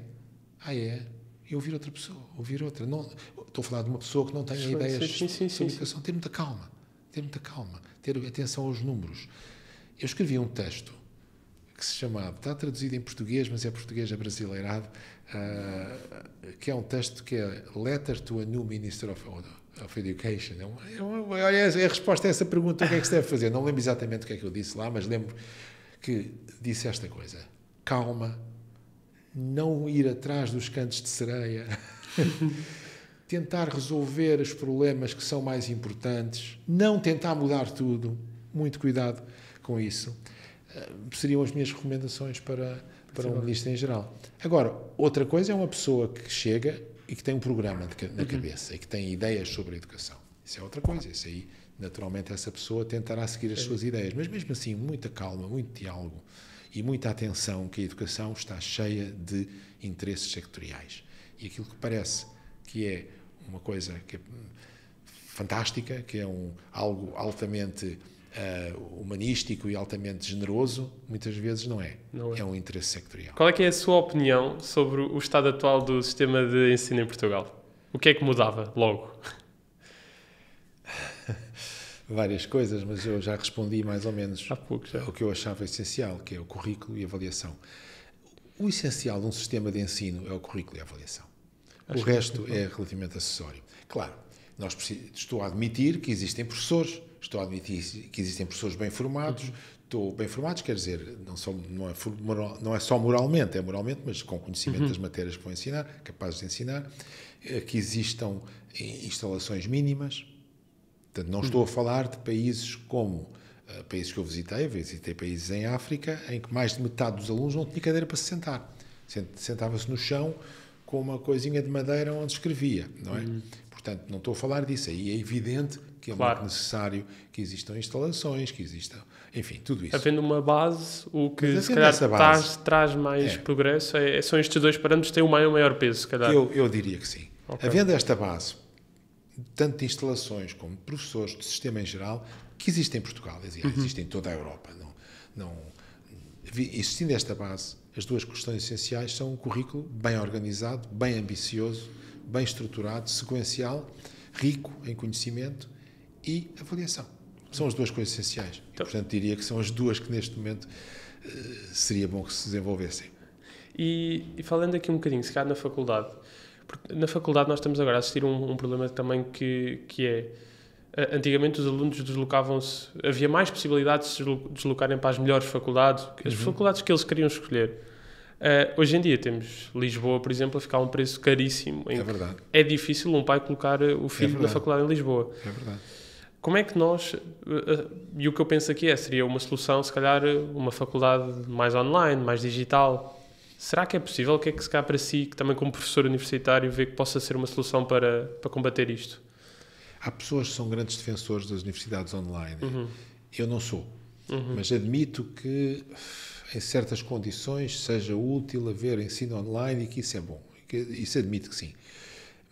e ouvir outra pessoa, ouvir outra. Não, estou a falar de uma pessoa que não tenha ideias sobre educação. Ter muita calma, ter atenção aos números. Eu escrevi um texto que se chamava, está traduzido em português, mas é português abrasileirado, que é um texto que é Letter to a New Minister of Education. Olha, a resposta a essa pergunta, o que é que se deve fazer? Não lembro exatamente o que é que eu disse lá, mas lembro que disse esta coisa. Calma, não ir atrás dos cantos de sereia, tentar resolver os problemas que são mais importantes, não tentar mudar tudo, muito cuidado com isso. Seriam as minhas recomendações para um ministro em geral. Agora, outra coisa é uma pessoa que chega e que tem um programa na cabeça e que tem ideias sobre a educação. Isso é outra coisa. Isso aí, naturalmente, essa pessoa tentará seguir as suas ideias. Mas, mesmo assim, muita calma, muito diálogo e muita atenção, que a educação está cheia de interesses sectoriais. E aquilo que parece que é uma coisa que é fantástica, que é algo altamente humanístico e altamente generoso, muitas vezes não é. É um interesse sectorial. Qual é que é a sua opinião sobre o estado atual do sistema de ensino em Portugal? O que é que mudava logo? Várias coisas, mas eu já respondi mais ou menos Há pouco já. o que eu achava essencial, que é o currículo e a avaliação. O essencial de um sistema de ensino é o currículo e a avaliação. O resto é relativamente acessório. Claro, estou a admitir que existem professores, estou a admitir que existem professores bem formados. Bem formados, quer dizer, não é só moralmente, mas com conhecimento das matérias que vão ensinar, capazes de ensinar, que existam instalações mínimas. Portanto, não estou a falar de países como países que eu visitei países em África, em que mais de metade dos alunos não tinha cadeira para se sentar. Sentava-se no chão com uma coisinha de madeira onde escrevia, não é? Portanto, não estou a falar disso. Aí é evidente que é muito necessário que existam instalações, que existam... Enfim, tudo isso. Havendo uma base, o que se calhar traz mais progresso são estes dois parâmetros que têm o maior peso, se calhar. Eu diria que sim. Okay. Havendo esta base, tanto de instalações como de professores, do sistema em geral, que existe em Portugal, existe em toda a Europa. Existindo esta base, as duas questões essenciais são um currículo bem organizado, bem ambicioso, bem estruturado, sequencial, rico em conhecimento e avaliação. São as duas coisas essenciais. Então, portanto, diria que são as duas que neste momento seria bom que se desenvolvessem. E falando aqui um bocadinho, se calhar na faculdade, porque na faculdade nós estamos agora a assistir um problema também que é, antigamente os alunos deslocavam-se, havia mais possibilidades de se deslocarem para as melhores faculdades, as faculdades que eles queriam escolher. Hoje em dia temos Lisboa, por exemplo, a ficar a um preço caríssimo. É verdade. É difícil um pai colocar o filho na faculdade em Lisboa. É verdade. Como é que nós, e o que eu penso aqui seria uma solução, se calhar, uma faculdade mais online, mais digital. Será que é possível? O que é que se calhar para si, que também como professor universitário, vê que possa ser uma solução para combater isto? Há pessoas que são grandes defensores das universidades online. Eu não sou, mas admito que em certas condições seja útil haver ensino online e que isso é bom. Isso admito que sim.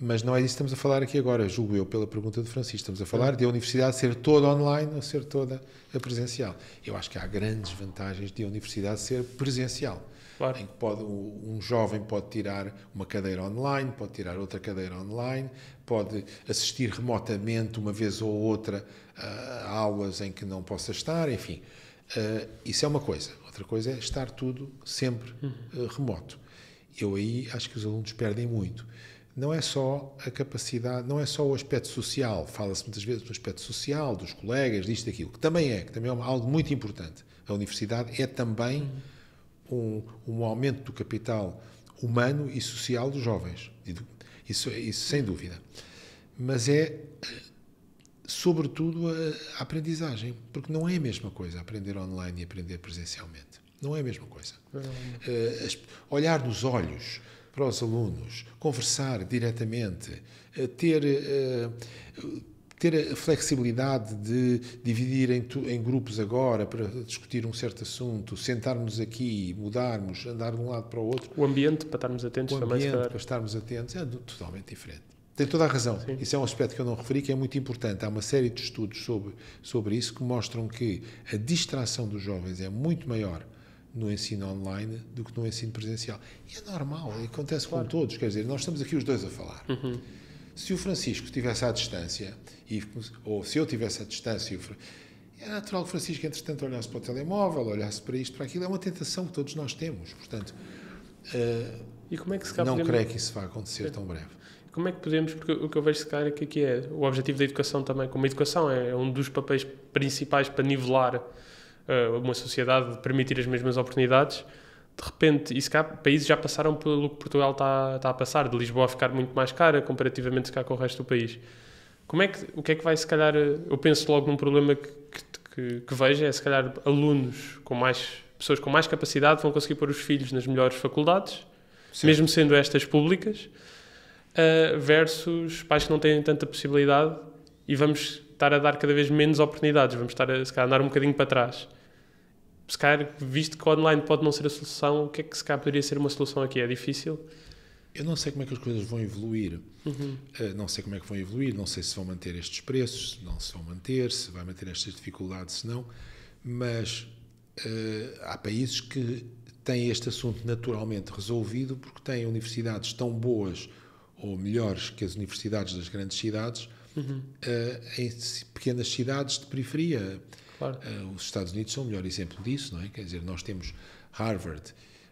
Mas não é disso que estamos a falar aqui agora, julgo eu, pela pergunta do Francisco. Estamos a falar de a universidade ser toda online ou ser toda presencial. Eu acho que há grandes vantagens de a universidade ser presencial. Claro. Em que um jovem pode tirar uma cadeira online, pode tirar outra cadeira online, pode assistir remotamente uma vez ou outra a aulas em que não possa estar, enfim. Isso é uma coisa. Outra coisa é estar tudo sempre remoto. Eu aí acho que os alunos perdem muito. Não é só a capacidade, não é só o aspecto social, fala-se muitas vezes do aspecto social, dos colegas, disto, daquilo, que também é algo muito importante. A universidade é também um aumento do capital humano e social dos jovens, isso sem dúvida. Mas é, sobretudo, a aprendizagem, porque não é a mesma coisa aprender online e aprender presencialmente. Não é a mesma coisa. Olhar nos olhos para os alunos, conversar diretamente, ter a flexibilidade de dividir em grupos agora para discutir um certo assunto, sentarmos aqui, mudarmos, andar de um lado para o outro. O ambiente para estarmos atentos também. O ambiente para estarmos atentos é totalmente diferente. Tem toda a razão. Sim. Isso é um aspecto que eu não referi, que é muito importante. Há uma série de estudos sobre isso que mostram que a distração dos jovens é muito maior no ensino online do que no ensino presencial. E é normal, acontece com todos. Quer dizer, nós estamos aqui os dois a falar. Se o Francisco estivesse à distância, ou se eu estivesse à distância, é natural que o Francisco, entretanto, olhasse para o telemóvel, olhasse para isto, para aquilo. É uma tentação que todos nós temos. Portanto, e como é que não creio que isso vá acontecer tão breve. Como é que podemos, porque o que eu vejo se calhar aqui é o objetivo da educação também, como a educação é um dos papéis principais para nivelar uma sociedade, permitir as mesmas oportunidades, de repente, e se cá, países já passaram pelo que Portugal está a passar, de Lisboa a ficar muito mais cara, comparativamente se cá com o resto do país. O que é que vai, se calhar, eu penso logo num problema que vejo, é se calhar pessoas com mais capacidade vão conseguir pôr os filhos nas melhores faculdades, certo, mesmo sendo estas públicas, versus pais que não têm tanta possibilidade e vamos estar a dar cada vez menos oportunidades, vamos estar a, se calhar, andar um bocadinho para trás. Se calhar, visto que o online pode não ser a solução, o que é que se calhar poderia ser uma solução aqui? É difícil? Eu não sei como é que as coisas vão evoluir. Não sei como é que vão evoluir, não sei se vão manter estes preços, não se vão manter, se vai manter estas dificuldades, se não. Mas há países que têm este assunto naturalmente resolvido porque têm universidades tão boas ou melhores que as universidades das grandes cidades, em pequenas cidades de periferia. Claro. Os Estados Unidos são o melhor exemplo disso, não é? Quer dizer, nós temos Harvard,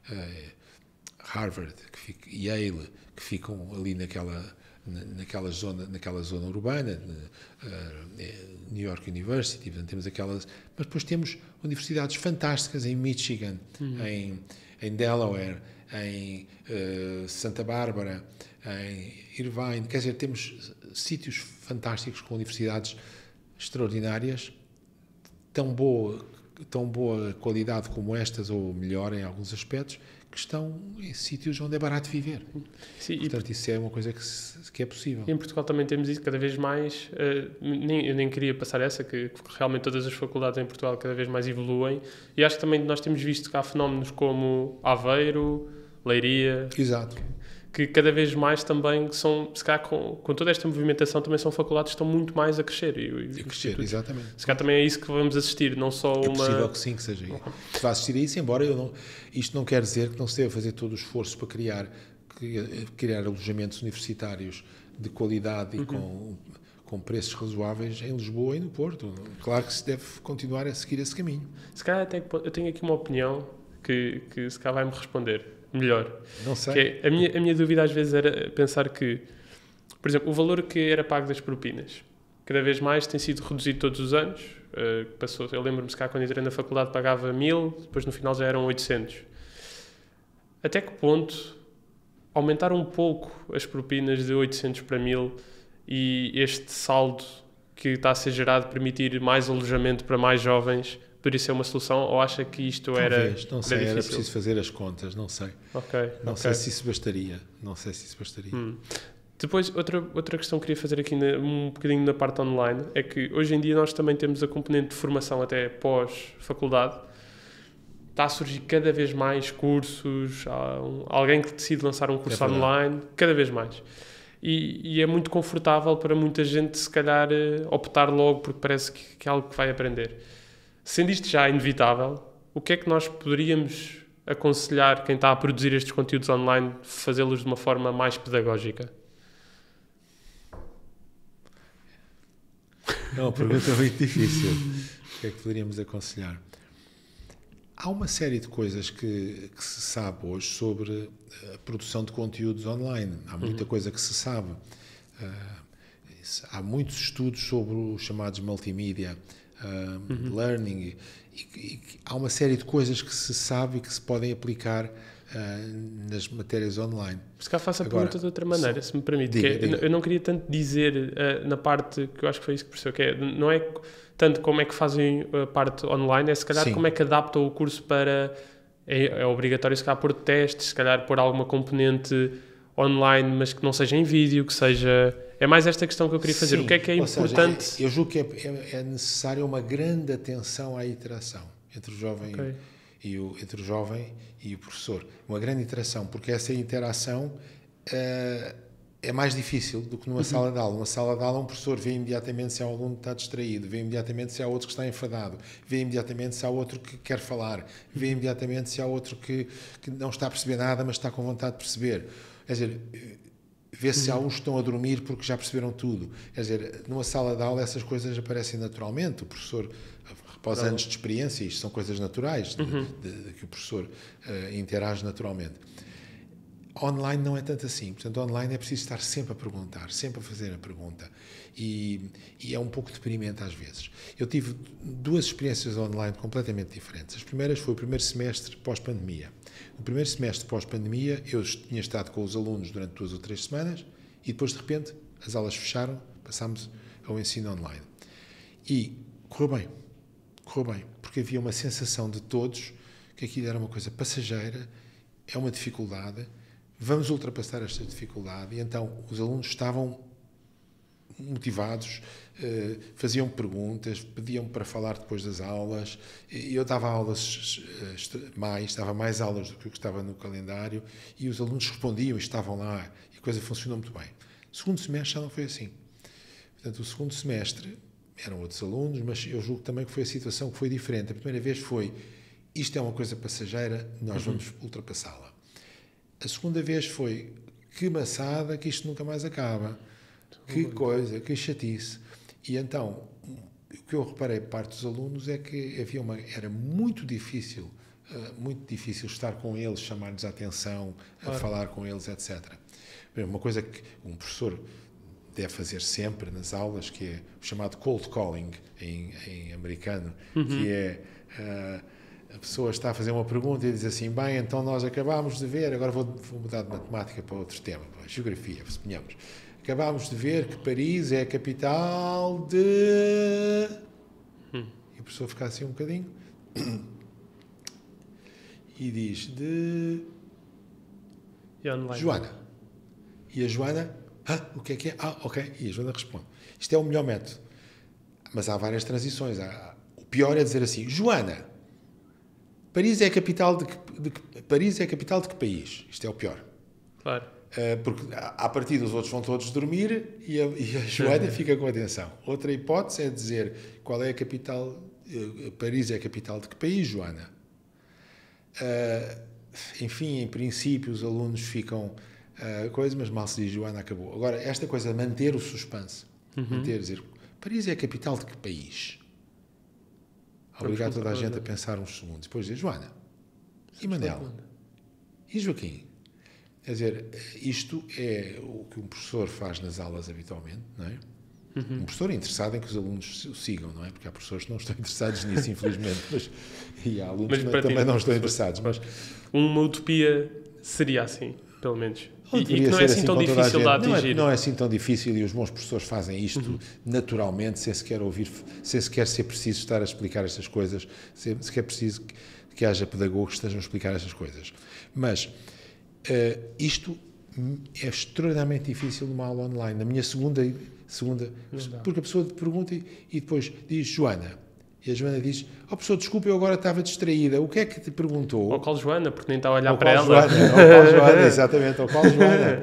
e Yale, que ficam ali naquela zona urbana, New York University, temos aquelas, mas depois temos universidades fantásticas em Michigan, em Delaware, em Santa Bárbara, em Irvine, quer dizer, temos sítios fantásticos com universidades extraordinárias, tão boa qualidade como estas, ou melhor em alguns aspectos, que estão em sítios onde é barato viver. Sim, portanto, isso é uma coisa que é possível. Em Portugal também temos isso cada vez mais. Eu nem queria passar essa, que realmente todas as faculdades em Portugal cada vez mais evoluem. E acho que também nós temos visto que há fenómenos como Aveiro, Leiria... Exato. Que cada vez mais também são, se calhar com toda esta movimentação, também são faculdades que estão muito mais a crescer. A crescer, exatamente. Se calhar também é isso que vamos assistir, não só É possível que sim, que seja isso. Se vai assistir a isso, embora isto não quer dizer que não se deva fazer todo o esforço para criar alojamentos universitários de qualidade e com preços razoáveis em Lisboa e no Porto. Claro que se deve continuar a seguir esse caminho. Se calhar eu tenho aqui uma opinião que se calhar vai-me responder melhor. Não sei. Que é, a minha dúvida às vezes era pensar que, por exemplo, o valor que era pago das propinas cada vez mais tem sido reduzido todos os anos. Eu lembro-me se cá quando entrei na faculdade pagava 1.000, depois no final já eram 800. Até que ponto aumentar um pouco as propinas de 800 para 1.000 e este saldo que está a ser gerado permitir mais alojamento para mais jovens poderia ser uma solução, ou acha que isto Talvez, não sei, era preciso fazer as contas, não sei. Não sei se isso bastaria. Depois, outra questão que queria fazer aqui um bocadinho na parte online é que hoje em dia nós também temos a componente de formação até pós-faculdade. Está a surgir cada vez mais cursos, alguém que decide lançar um curso online, cada vez mais. e é muito confortável para muita gente, se calhar, optar logo porque parece que é algo que vai aprender. Sendo isto já inevitável, o que é que nós poderíamos aconselhar quem está a produzir estes conteúdos online, fazê-los de uma forma mais pedagógica? É uma pergunta muito difícil. O que é que poderíamos aconselhar? Há uma série de coisas que se sabe hoje sobre a produção de conteúdos online. Há muita coisa que se sabe. Há muitos estudos sobre os chamados multimedia, learning, e há uma série de coisas que se sabe e que se podem aplicar nas matérias online. Se calhar faço a pergunta de outra maneira, se me permite. Diga. Eu não queria tanto dizer na parte que eu acho que foi isso que percebeu, que é, não é tanto como é que fazem a parte online, é se calhar como é que adaptam o curso para... É obrigatório se calhar pôr testes, se calhar pôr alguma componente online, mas que não seja em vídeo, que seja... É mais esta questão que eu queria fazer. Sim, o que é importante? Seja, eu julgo que é necessária uma grande atenção à interação entre o jovem entre o jovem e o professor. Uma grande interação, porque essa interação é mais difícil do que numa sala de aula. Numa sala de aula, um professor vê imediatamente se há um aluno que está distraído, vê imediatamente se há outro que está enfadado, vê imediatamente se há outro que quer falar, vê imediatamente se há outro que não está a perceber nada, mas está com vontade de perceber. Quer dizer, vê se há uns que estão a dormir porque já perceberam tudo. Quer dizer, numa sala de aula essas coisas aparecem naturalmente. O professor, após anos de experiência, isto são coisas naturais, de que o professor interage naturalmente. Online não é tanto assim. Portanto, online é preciso estar sempre a perguntar, sempre a fazer a pergunta. E é um pouco deprimente às vezes. Eu tive duas experiências online completamente diferentes. As primeiras foi o primeiro semestre pós-pandemia. No primeiro semestre pós-pandemia, eu tinha estado com os alunos durante 2 ou 3 semanas e depois, de repente, as aulas fecharam, passámos ao ensino online. E correu bem, porque havia uma sensação de todos que aquilo era uma coisa passageira, é uma dificuldade, vamos ultrapassar esta dificuldade. E então os alunos estavam motivados, faziam perguntas, pediam para falar depois das aulas. Eu dava aulas dava mais aulas do que o que estava no calendário, e os alunos respondiam e estavam lá, e a coisa funcionou muito bem. O segundo semestre já não foi assim. Portanto, o segundo semestre eram outros alunos, mas eu julgo também que foi a situação que foi diferente. A primeira vez foi, isto é uma coisa passageira, nós vamos ultrapassá-la. A segunda vez foi, que maçada, que isto nunca mais acaba. Que coisa, que chatice. E então, o que eu reparei por parte dos alunos é que era muito difícil estar com eles, chamar-lhes a atenção, a falar com eles, etc. Uma coisa que um professor deve fazer sempre nas aulas, que é o chamado cold calling em americano, que é a pessoa está a fazer uma pergunta e diz assim, bem, então nós acabámos de ver, agora vou mudar de matemática para outro tema, para geografia, suponhamos. Acabámos de ver que Paris é a capital de... E o professor fica assim um bocadinho e diz de... Joana. E a Joana... o que é? Ok. E a Joana responde. Isto é o melhor método. Mas há várias transições. O pior é dizer assim, Joana, Paris é a capital de que país? Isto é o pior. Claro. Porque a partir dos outros vão todos dormir e a Joana fica com atenção. Outra hipótese é dizer qual é a capital... Paris é a capital de que país, Joana? Enfim, em princípio, os alunos ficam... mas mal se diz Joana, acabou. Agora, esta coisa de manter o suspense, dizer, Paris é a capital de que país? Obrigar toda a gente a pensar uns segundos. Depois dizer, Joana, e Manel? E Joaquim? Quer dizer, isto é o que um professor faz nas aulas habitualmente, não é? Um professor interessado em que os alunos o sigam, não é? Porque há professores que não estão interessados nisso, infelizmente, e há alunos que também não estão interessados. Mas uma utopia seria assim, pelo menos. E que não é assim tão difícil de atingir. Não é assim tão difícil, e os bons professores fazem isto naturalmente, sem sequer ser preciso estar a explicar estas coisas, sem sequer preciso que haja pedagogos que estejam a explicar estas coisas. Mas isto é extraordinariamente difícil numa aula online. Na minha segunda porque a pessoa pergunta e depois diz, Joana, e a Joana diz, professor, desculpa, eu agora estava distraída, o que é que te perguntou? Ou qual Joana, porque nem está a olhar para ela. Ou qual Joana, exatamente, ou qual Joana.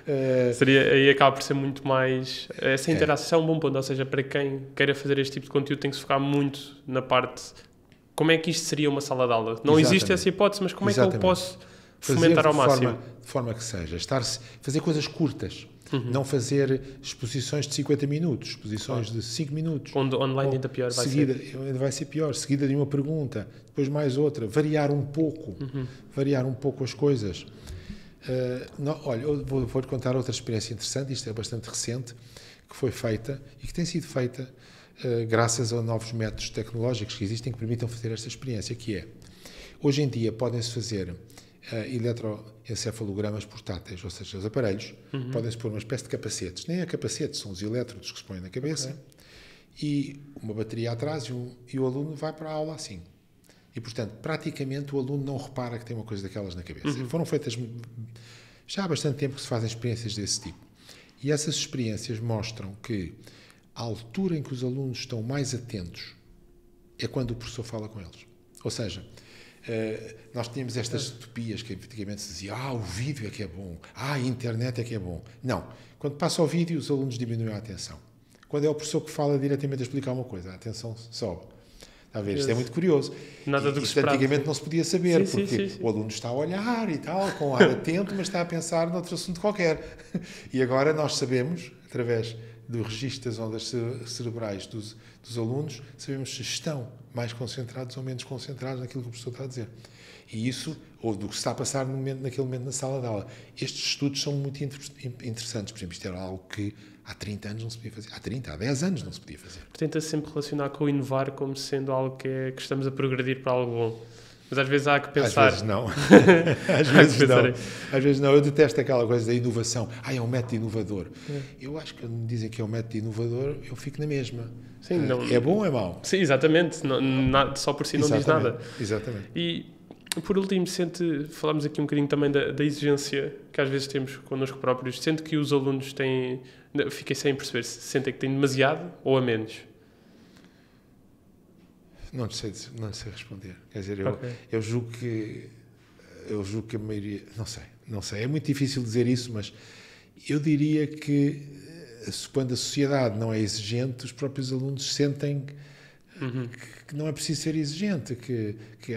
Aí acaba por ser muito mais... Essa interação é um bom ponto, ou seja, para quem queira fazer este tipo de conteúdo tem que se focar muito na parte... Como é que isto seria uma sala de aula? Não existe essa hipótese, mas como é que eu posso fomentar ao máximo? De forma que seja. Fazer coisas curtas. Não fazer exposições de 50 minutos, exposições de 5 minutos. Online ainda pior vai ser. Vai ser pior, seguida de uma pergunta, depois mais outra, variar um pouco as coisas. Olha, eu vou-te contar outra experiência interessante, isto é bastante recente, que foi feita e que tem sido feita graças a novos métodos tecnológicos que existem que permitam fazer esta experiência, que é, hoje em dia podem-se fazer eletroencefalogramas portáteis, ou seja, os aparelhos podem-se pôr uma espécie de capacetes, nem é capacetes, são os elétrodos que se põem na cabeça, e uma bateria atrás e o aluno vai para a aula assim. E, portanto, praticamente o aluno não repara que tem uma coisa daquelas na cabeça. Foram feitas já há bastante tempo que se fazem experiências desse tipo. E essas experiências mostram que a altura em que os alunos estão mais atentos é quando o professor fala com eles. Ou seja, nós tínhamos estas utopias que antigamente se dizia, o vídeo é que é bom, a internet é que é bom. Não. Quando passa o vídeo, os alunos diminuem a atenção. Quando é o professor que fala diretamente a explicar uma coisa, a atenção sobe. Está a ver? Isto é muito curioso. Nada do que isto antigamente não se podia saber, porque o aluno está a olhar e tal, com ar atento, mas está a pensar noutro assunto qualquer. E agora nós sabemos, através do registro das ondas cerebrais dos alunos, sabemos se estão mais concentrados ou menos concentrados naquilo que o professor está a dizer. E isso, ou do que se está a passar naquele momento na sala de aula. Estes estudos são muito interessantes. Por exemplo, isto era algo que há 30 anos não se podia fazer. Há 10 anos não se podia fazer. Tenta-se sempre relacionar com o inovar como sendo algo que estamos a progredir para algo bom. Mas às vezes há que pensar... Às vezes não. Às vezes não. Eu detesto aquela coisa da inovação. É um método inovador. Eu acho que quando me dizem que é um método inovador, eu fico na mesma. Sim, não... É bom ou é mau? Sim, exatamente. Só por si não diz nada. Exatamente. E, por último, falámos aqui um bocadinho também da exigência que às vezes temos connosco próprios. Sente que os alunos têm... Fiquei sem perceber se sentem que têm demasiado ou a menos. Não sei responder. Quer dizer, eu julgo que a maioria... Não sei. É muito difícil dizer isso, mas eu diria que quando a sociedade não é exigente, os próprios alunos sentem que não é preciso ser exigente, que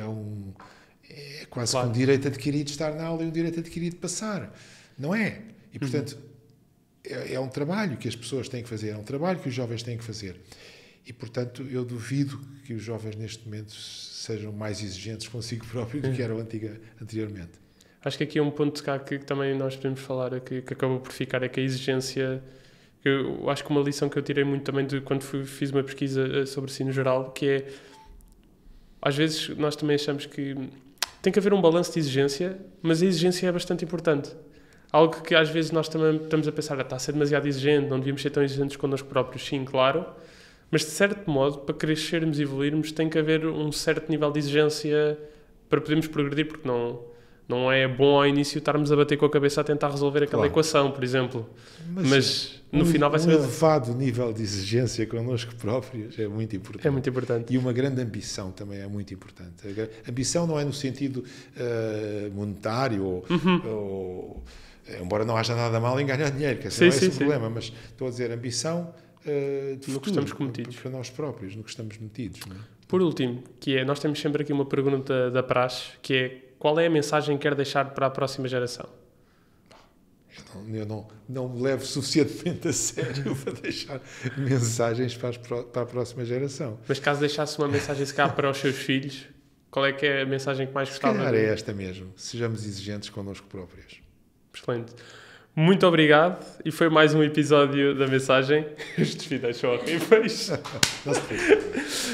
é quase um direito adquirido de estar na aula e um direito adquirido de passar. Não é? E, portanto, é um trabalho que as pessoas têm que fazer, é um trabalho que os jovens têm que fazer. E, portanto, eu duvido que os jovens, neste momento, sejam mais exigentes consigo próprios do que eram anteriormente. Acho que aqui é um ponto que também nós podemos falar, que acabou por ficar, é que a exigência... Eu acho que uma lição que eu tirei muito também de quando fiz uma pesquisa sobre ensino geral, que é... Às vezes nós também achamos que tem que haver um balanço de exigência, mas a exigência é bastante importante. Algo que às vezes nós também estamos a pensar, está a ser demasiado exigente, não devíamos ser tão exigentes connosco próprios. Sim, claro. Mas, de certo modo, para crescermos e evoluirmos, tem que haver um certo nível de exigência para podermos progredir, porque não é bom ao início estarmos a bater com a cabeça a tentar resolver aquela equação, por exemplo. Mas no final vai ser... Um elevado nível de exigência connosco próprios é muito importante. É muito importante. E uma grande ambição também é muito importante. A ambição não é no sentido monetário ou embora não haja nada mal em ganhar dinheiro, que esse não é esse o problema, mas estou a dizer ambição... de no que estamos cometidos. Para nós próprios, no que estamos metidos. Não é? Por último, nós temos sempre aqui uma pergunta da praxe, que é: qual é a mensagem que quer deixar para a próxima geração? Eu não me levo suficientemente a sério para deixar mensagens para a próxima geração. Mas caso deixasse uma mensagem se calhar para os seus filhos, qual é que é a mensagem que mais gostava? Se calhar é esta mesmo. Sejamos exigentes connosco próprios. Excelente. Muito obrigado e foi mais um episódio da Mensagem. Estes vídeos são horríveis.